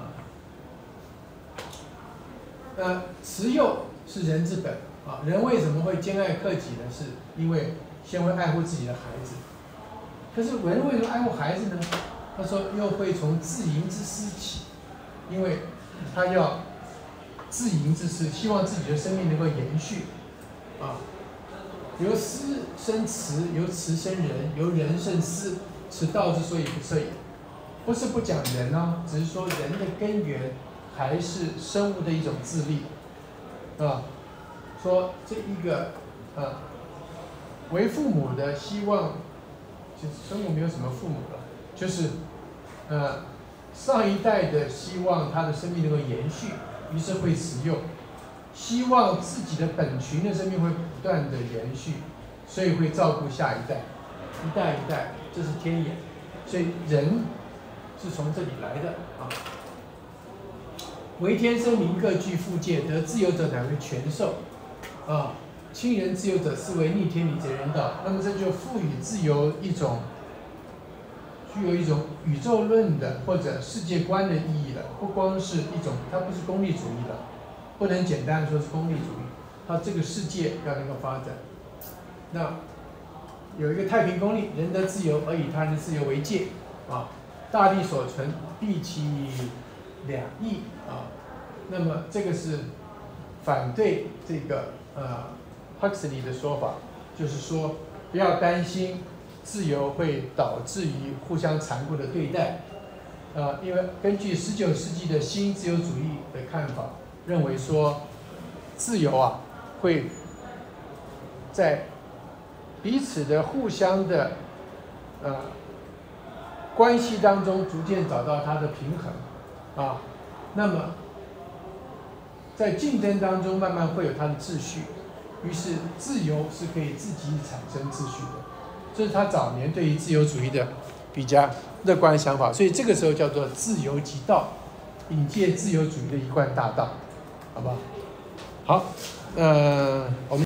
Speaker 1: 呃，持有是人之本啊，人为什么会兼爱克己呢？是因为先会爱护自己的孩子。可是人为什么爱护孩子呢？他说又会从自营之私起，因为他要自营之私，希望自己的生命能够延续啊。由私生慈，由慈生仁，由仁生私，此道之所以不测也。不是不讲人啊，只是说人的根源还是生物的一种自立，啊，说这一个啊，为父母的希望，其实生物没有什么父母了，就是呃上一代的希望他的生命能够延续，于是会持幼。希望自己的本群的生命会不断的延续，所以会照顾下一代，一代一代，这是天眼。所以人是从这里来的啊。为天生民各具复界，得自由者乃为全兽啊。亲人自由者，是为逆天理贼人道。那么这就赋予自由一种具有一种宇宙论的或者世界观的意义了，不光是一种，它不是功利主义了。不能简单的说是功利主义，它这个世界要能够发展。那有一个太平公理，人得自由而以他人的自由为戒啊，大地所存，必其两义啊。那么这个是反对这个呃 Huxley 的说法，就是说不要担心自由会导致于互相残酷的对待啊，因为根据十九世纪的新自由主义的看法。认为说，自由啊，会在彼此的互相的呃关系当中逐渐找到它的平衡啊。那么在竞争当中慢慢会有它的秩序，于是自由是可以自己产生秩序的。这是他早年对于自由主义的比较乐观的想法，所以这个时候叫做自由即道，引介自由主义的一贯大道。好吧， 好，呃，我们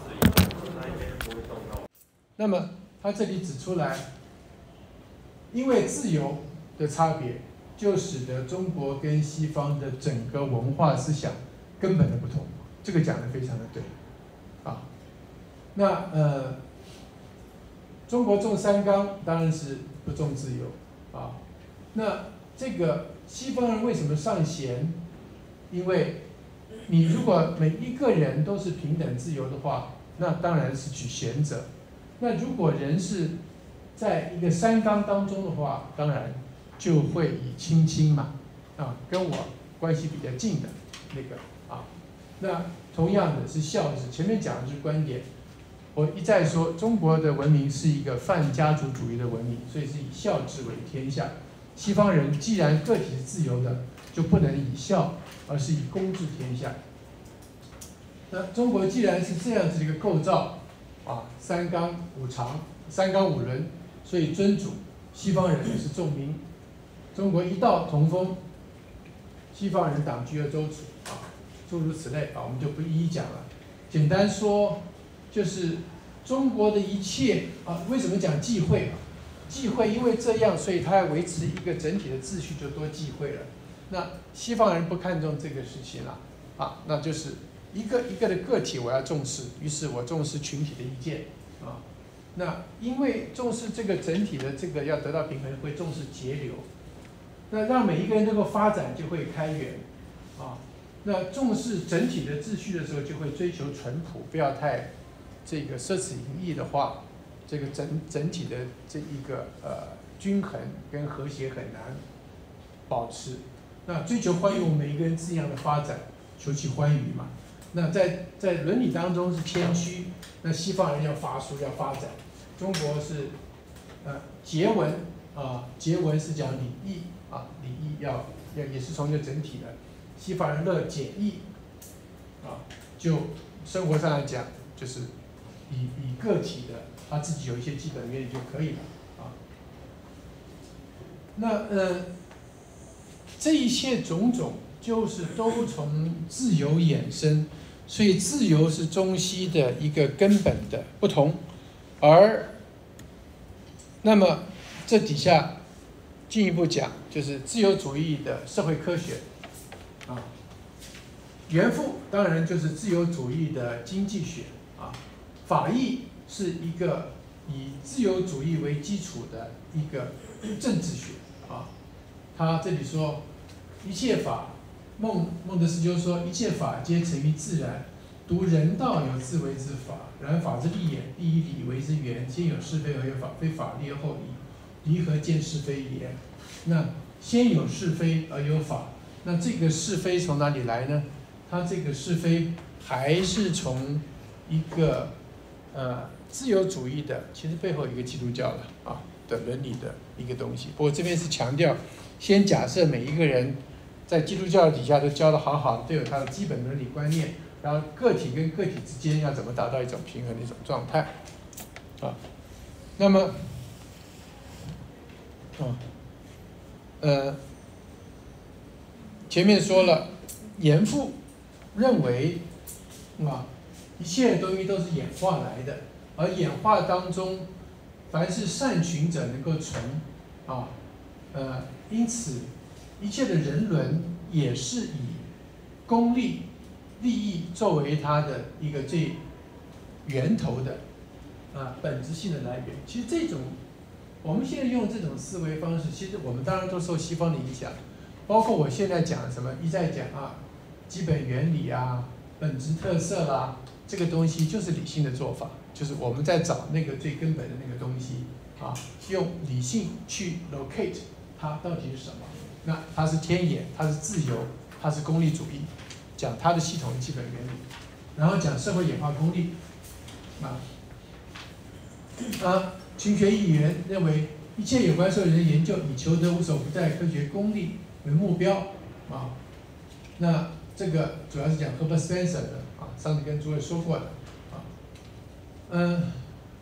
Speaker 1: 那么他这里指出来，因为自由的差别，就使得中国跟西方的整个文化思想根本的不同。这个讲的非常的对，啊，那呃，中国重三纲当然是不重自由啊，那这个西方人为什么尚贤？因为你如果每一个人都是平等自由的话，那当然是举贤者。那如果人是在一个三纲当中的话，当然就会以亲亲嘛，啊，跟我关系比较近的那个啊。那同样的是孝字，前面讲的是观点，我一再说中国的文明是一个泛家族主义的文明，所以是以孝治为天下。西方人既然个体是自由的，就不能以孝，而是以公治天下。那中国既然是这样子一个构造，啊，三纲五常，三纲五伦，所以尊主；西方人是重民。中国一道同风，西方人党居而周楚，啊，诸如此类啊，我们就不一一讲了。简单说，就是中国的一切啊，为什么讲忌讳啊？忌讳，因为这样，所以它要维持一个整体的秩序，就多忌讳了。那西方人不看重这个事情了，啊，那就是一个一个的个体我要重视，于是我重视群体的意见，啊，那因为重视这个整体的这个要得到平衡，会重视节流，那让每一个人能够发展就会开源，啊，那重视整体的秩序的时候，就会追求淳朴，不要太这个奢侈淫逸的话，这个整整体的这一个呃均衡跟和谐很难保持。那追求欢愉，我们每一个人自一样的发展，求其欢愉嘛。那在在伦理当中是谦虚，那西方人要发书要发展，中国是呃节文啊，节文是讲礼义啊，礼义要要也是从一个整体的。西方人乐简易啊，就生活上来讲，就是以以个体的他自己有一些基本原理就可以了啊。那呃。这一切种种，就是都从自由衍生，所以自由是中西的一个根本的不同。而那么这底下进一步讲，就是自由主义的社会科学啊，原父当然就是自由主义的经济学啊，法义是一个以自由主义为基础的一个政治学啊。他这里说。一切法，孟孟德斯鸠说，一切法皆成于自然，独人道有自为之法。然法之利也，第一理为之源，先有是非而有法，非法立而后理，离何见是非也？那先有是非而有法，那这个是非从哪里来呢？它这个是非还是从一个呃自由主义的，其实背后有一个基督教的啊的伦理的一个东西。不过这边是强调，先假设每一个人。在基督教底下都教得好好的，都有他的基本伦理观念，然后个体跟个体之间要怎么达到一种平衡的一种状态，啊，那么，啊，呃，前面说了，严复认为，啊，一切东西都是演化来的，而演化当中，凡是善群者能够存，啊，呃，因此。一切的人伦也是以功利、利益作为它的一个最源头的啊本质性的来源。其实这种我们现在用这种思维方式，其实我们当然都受西方的影响，包括我现在讲什么一再讲啊，基本原理啊、本质特色啦、啊，这个东西就是理性的做法，就是我们在找那个最根本的那个东西啊，用理性去 locate 它到底是什么。那它是天野，它是自由，它是功利主义，讲它的系统的基本原理，然后讲社会演化功利，啊，啊，群学议员认为一切有关社会人研究以求得无所不在科学功利为目标，啊，那这个主要是讲 Herbert Spencer 的啊，上次跟诸位说过的，啊，嗯，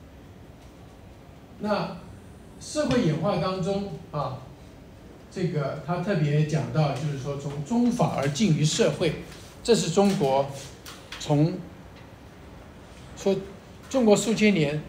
Speaker 1: 那社会演化当中啊。这个他特别讲到，就是说从宗法而近于社会，这是中国从说中国数千年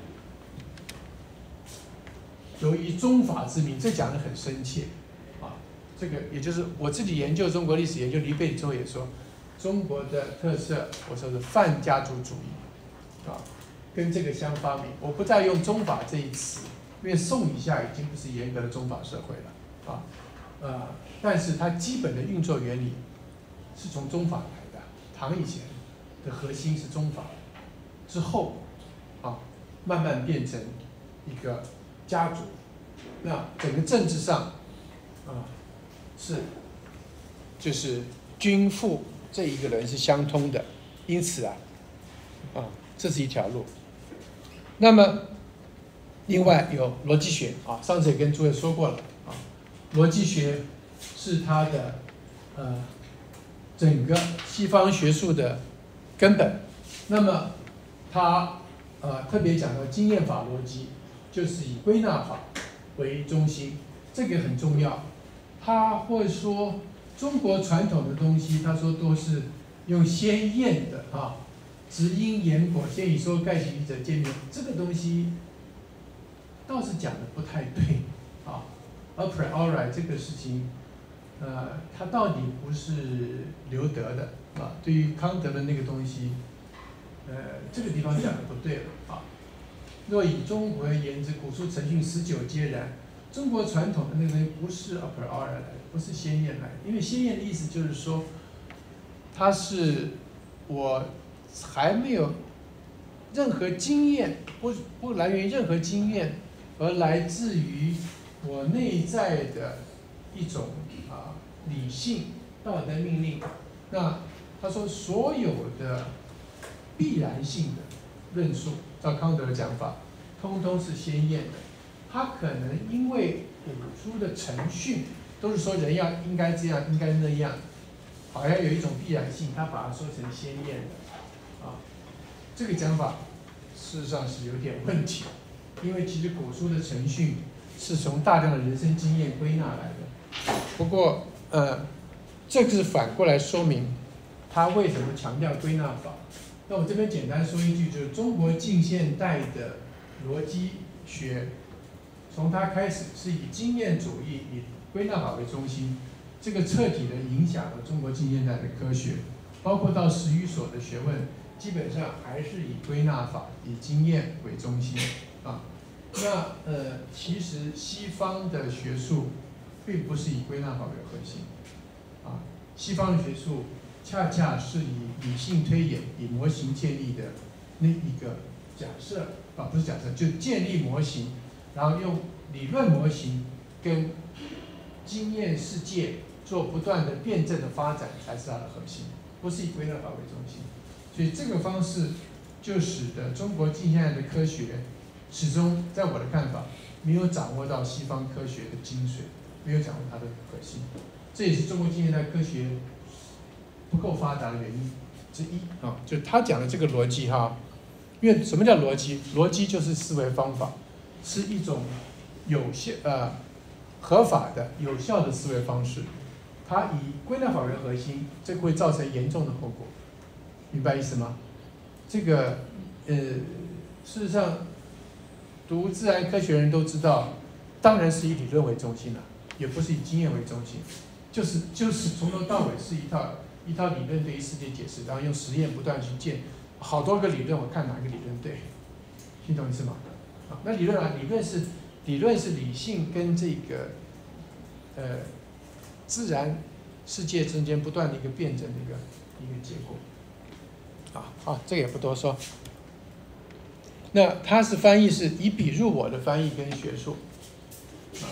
Speaker 1: 由于宗法之名，这讲得很深切啊。这个也就是我自己研究中国历史研究了一辈子之后也说，中国的特色，我说是泛家族主义啊，跟这个相发明。我不再用宗法这一词，因为宋以下已经不是严格的宗法社会了啊。呃，但是它基本的运作原理是从宗法来的。唐以前的核心是宗法，之后啊，慢慢变成一个家族。那整个政治上啊，是就是君父这一个人是相通的，因此啊，啊，这是一条路。那么另外有逻辑学啊，上次也跟诸位说过了啊，逻辑学是它的呃整个西方学术的根本。那么它呃特别讲到经验法逻辑，就是以归纳法为中心，这个很重要。他会说中国传统的东西，他说都是用先验的啊，直因言果，先以说盖其一者见面，这个东西倒是讲的不太对啊。a priori 这个事情，呃，它到底不是留德的啊。对于康德的那个东西，呃，这个地方讲的不对了啊。若以中国言之，古书成训十九皆然。中国传统的那个东西不是 a priori 来的，不是先验来的，因为先验的意思就是说，它是我还没有任何经验，不不来源于任何经验，而来自于我内在的一种啊理性道德命令。那他说所有的必然性的论述，照康德的讲法，通通是先验的。他可能因为古书的程序都是说人要应该这样，应该那样，好像有一种必然性，他把它说成先验的，啊，这个讲法事实上是有点问题，因为其实古书的程序是从大量的人生经验归纳来的。不过，呃，这个是反过来说明他为什么强调归纳法。那我这边简单说一句，就是中国近现代的逻辑学，从它开始是以经验主义、以归纳法为中心，这个彻底的影响了中国近现代的科学，包括到十余所的学问，基本上还是以归纳法、以经验为中心啊。那呃，其实西方的学术并不是以归纳法为核心啊，西方的学术恰恰是以理性推演、以模型建立的那一个假设啊，不是假设，就建立模型，然后用理论模型跟经验世界做不断的辩证的发展，才是它的核心，不是以归纳法为中心。所以这个方式就使得中国近现代的科学始终在我的看法没有掌握到西方科学的精髓，没有掌握它的核心，这也是中国近现代科学不够发达的原因之一啊。就他讲的这个逻辑哈，因为什么叫逻辑？逻辑就是思维方法，是一种有效呃合法的有效的思维方式。它以归纳法为核心，这个会造成严重的后果，明白意思吗？这个呃，事实上，读自然科学人都知道，当然是以理论为中心了，也不是以经验为中心，就是就是从头到尾是一套一套理论对于世界解释，然后用实验不断去见好多个理论，我看哪个理论对，听懂意思吗？啊，那理论啊，理论是理论是理性跟这个呃自然世界之间不断的一个辩证的一个一个结果。啊，好，这个也不多说。那他是翻译是以笔入我的翻译跟学术，啊，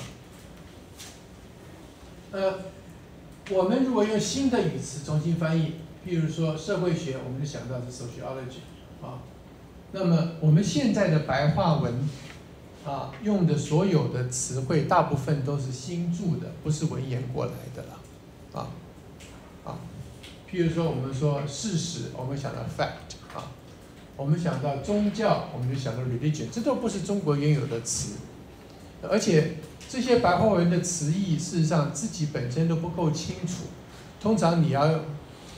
Speaker 1: 呃，我们如果用新的语词重新翻译，譬如说社会学，我们就想到是 sociology 啊。那么我们现在的白话文啊，用的所有的词汇，大部分都是新注的，不是文言过来的了，啊啊。譬如说我们说事实，我们想到 fact 啊。我们想到宗教，我们就想到 religion， 这都不是中国原有的词，而且这些白话文的词义，事实上自己本身都不够清楚。通常你要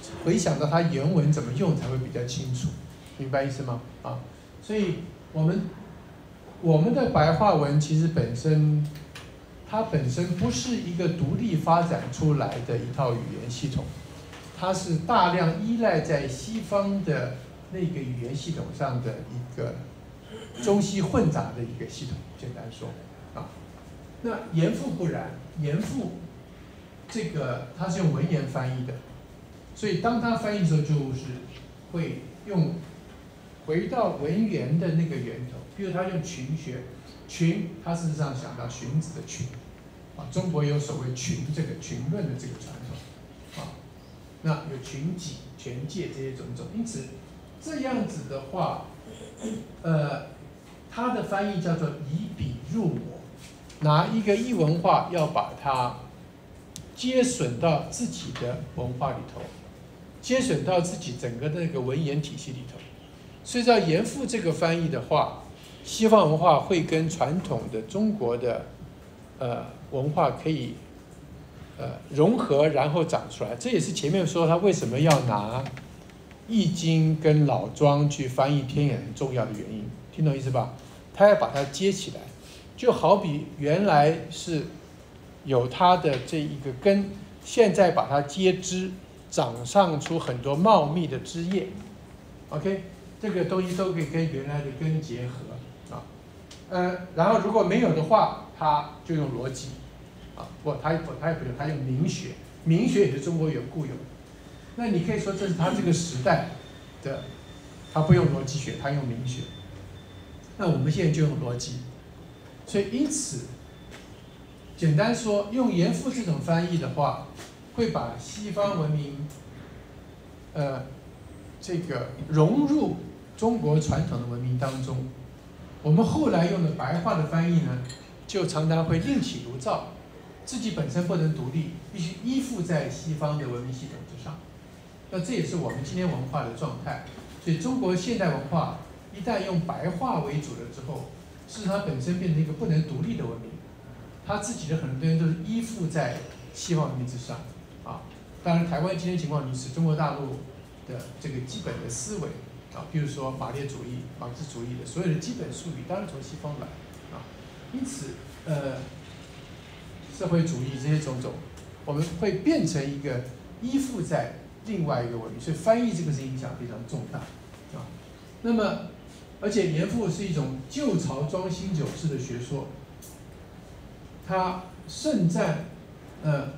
Speaker 1: 回想到它原文怎么用才会比较清楚，明白意思吗？啊，所以我们我们的白话文其实本身，它本身不是一个独立发展出来的一套语言系统，它是大量依赖在西方的那个语言系统上的一个中西混杂的一个系统，简单说啊。那严复不然，严复这个它是用文言翻译的，所以当他翻译的时候，就是会用回到文言的那个源头，比如他用群学，群他事实上想到荀子的群，啊，中国有所谓群这个群论的这个传统，啊，那有群己、权界这些种种，因此这样子的话，呃，他的翻译叫做以笔入我，拿一个异文化要把它接损到自己的文化里头，接损到自己整个的那个文言体系里头。所以照严复这个翻译的话，西方文化会跟传统的中国的呃文化可以呃融合，然后长出来。这也是前面说他为什么要拿《易经》跟老庄去翻译天演很重要的原因，听懂意思吧？他要把它接起来，就好比原来是有它的这一个根，现在把它接枝，长上出很多茂密的枝叶。OK， 这个东西都可以跟原来的根结合啊。呃，然后如果没有的话，他就用逻辑啊，不，他不，他也不用，他用明学，明学也是中国有固有的。那你可以说这是他这个时代的，他不用逻辑学，他用明学。那我们现在就用逻辑，所以因此，简单说，用严复这种翻译的话，会把西方文明，呃，这个融入中国传统的文明当中。我们后来用的白话的翻译呢，就常常会另起炉灶，自己本身不能独立，必须依附在西方的文明系统之上。那这也是我们今天文化的状态。所以中国现代文化一旦用白话为主了之后，是它本身变成一个不能独立的文明，它自己的很多人都是依附在西方文明之上啊。当然，台湾今天情况如此，中国大陆的这个基本的思维啊，比如说马列主义、马克思主义的所有的基本术语，当然从西方来啊。因此，呃，社会主义这些种种，我们会变成一个依附在另外一个文明，所以翻译这个是影响非常重大啊。那么，而且严复是一种旧曹庄新酒式的学说，他盛赞呃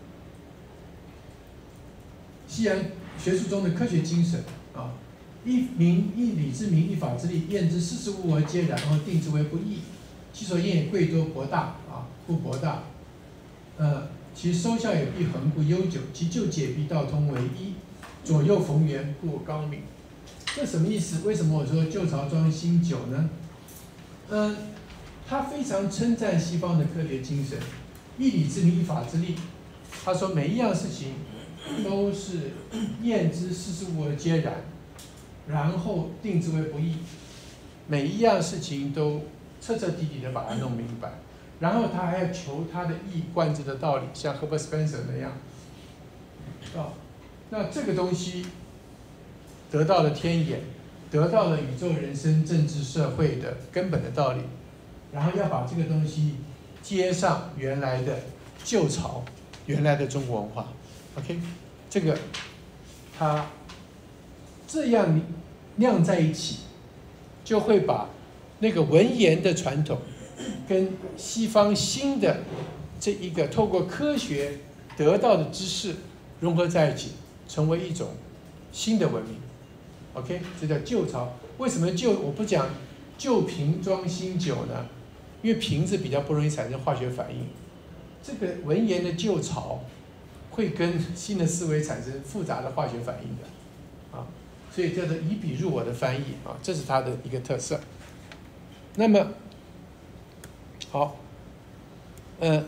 Speaker 1: 西洋学术中的科学精神啊，一名一理之名，一法之利，验之事事物而皆然，然后定之为不易。其所验也贵多博大啊，故博大。呃，其收效也必恒，故悠久；其就解必道通为一，左右逢源，故高明。这什么意思？为什么我说旧曹庄新酒呢？嗯，他非常称赞西方的科学精神，一理之名，一法之利。他说每一样事情都是验之事事物而皆然，然后定之为不易。每一样事情都彻彻底底的把它弄明白，然后他还要求他的一以贯之的道理，像 Herbert Spencer 那样。啊，那这个东西得到了天眼，得到了宇宙、人生、政治、社会的根本的道理，然后要把这个东西接上原来的旧潮，原来的中国文化。OK， 这个它这样酿在一起，就会把那个文言的传统跟西方新的这一个透过科学得到的知识融合在一起，成为一种新的文明。OK， 这叫旧潮。为什么旧？我不讲旧瓶装新酒呢？因为瓶子比较不容易产生化学反应。这个文言的旧潮会跟新的思维产生复杂的化学反应的，啊，所以叫做以笔入我的翻译啊，这是它的一个特色。那么，好，呃，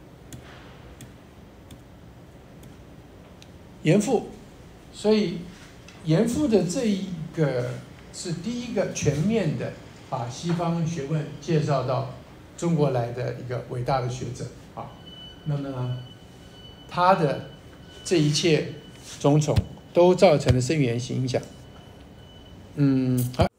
Speaker 1: 严复，所以严复的这一个是第一个全面的把西方学问介绍到中国来的一个伟大的学者啊。那么他的这一切种种都造成了深远影响。嗯，好。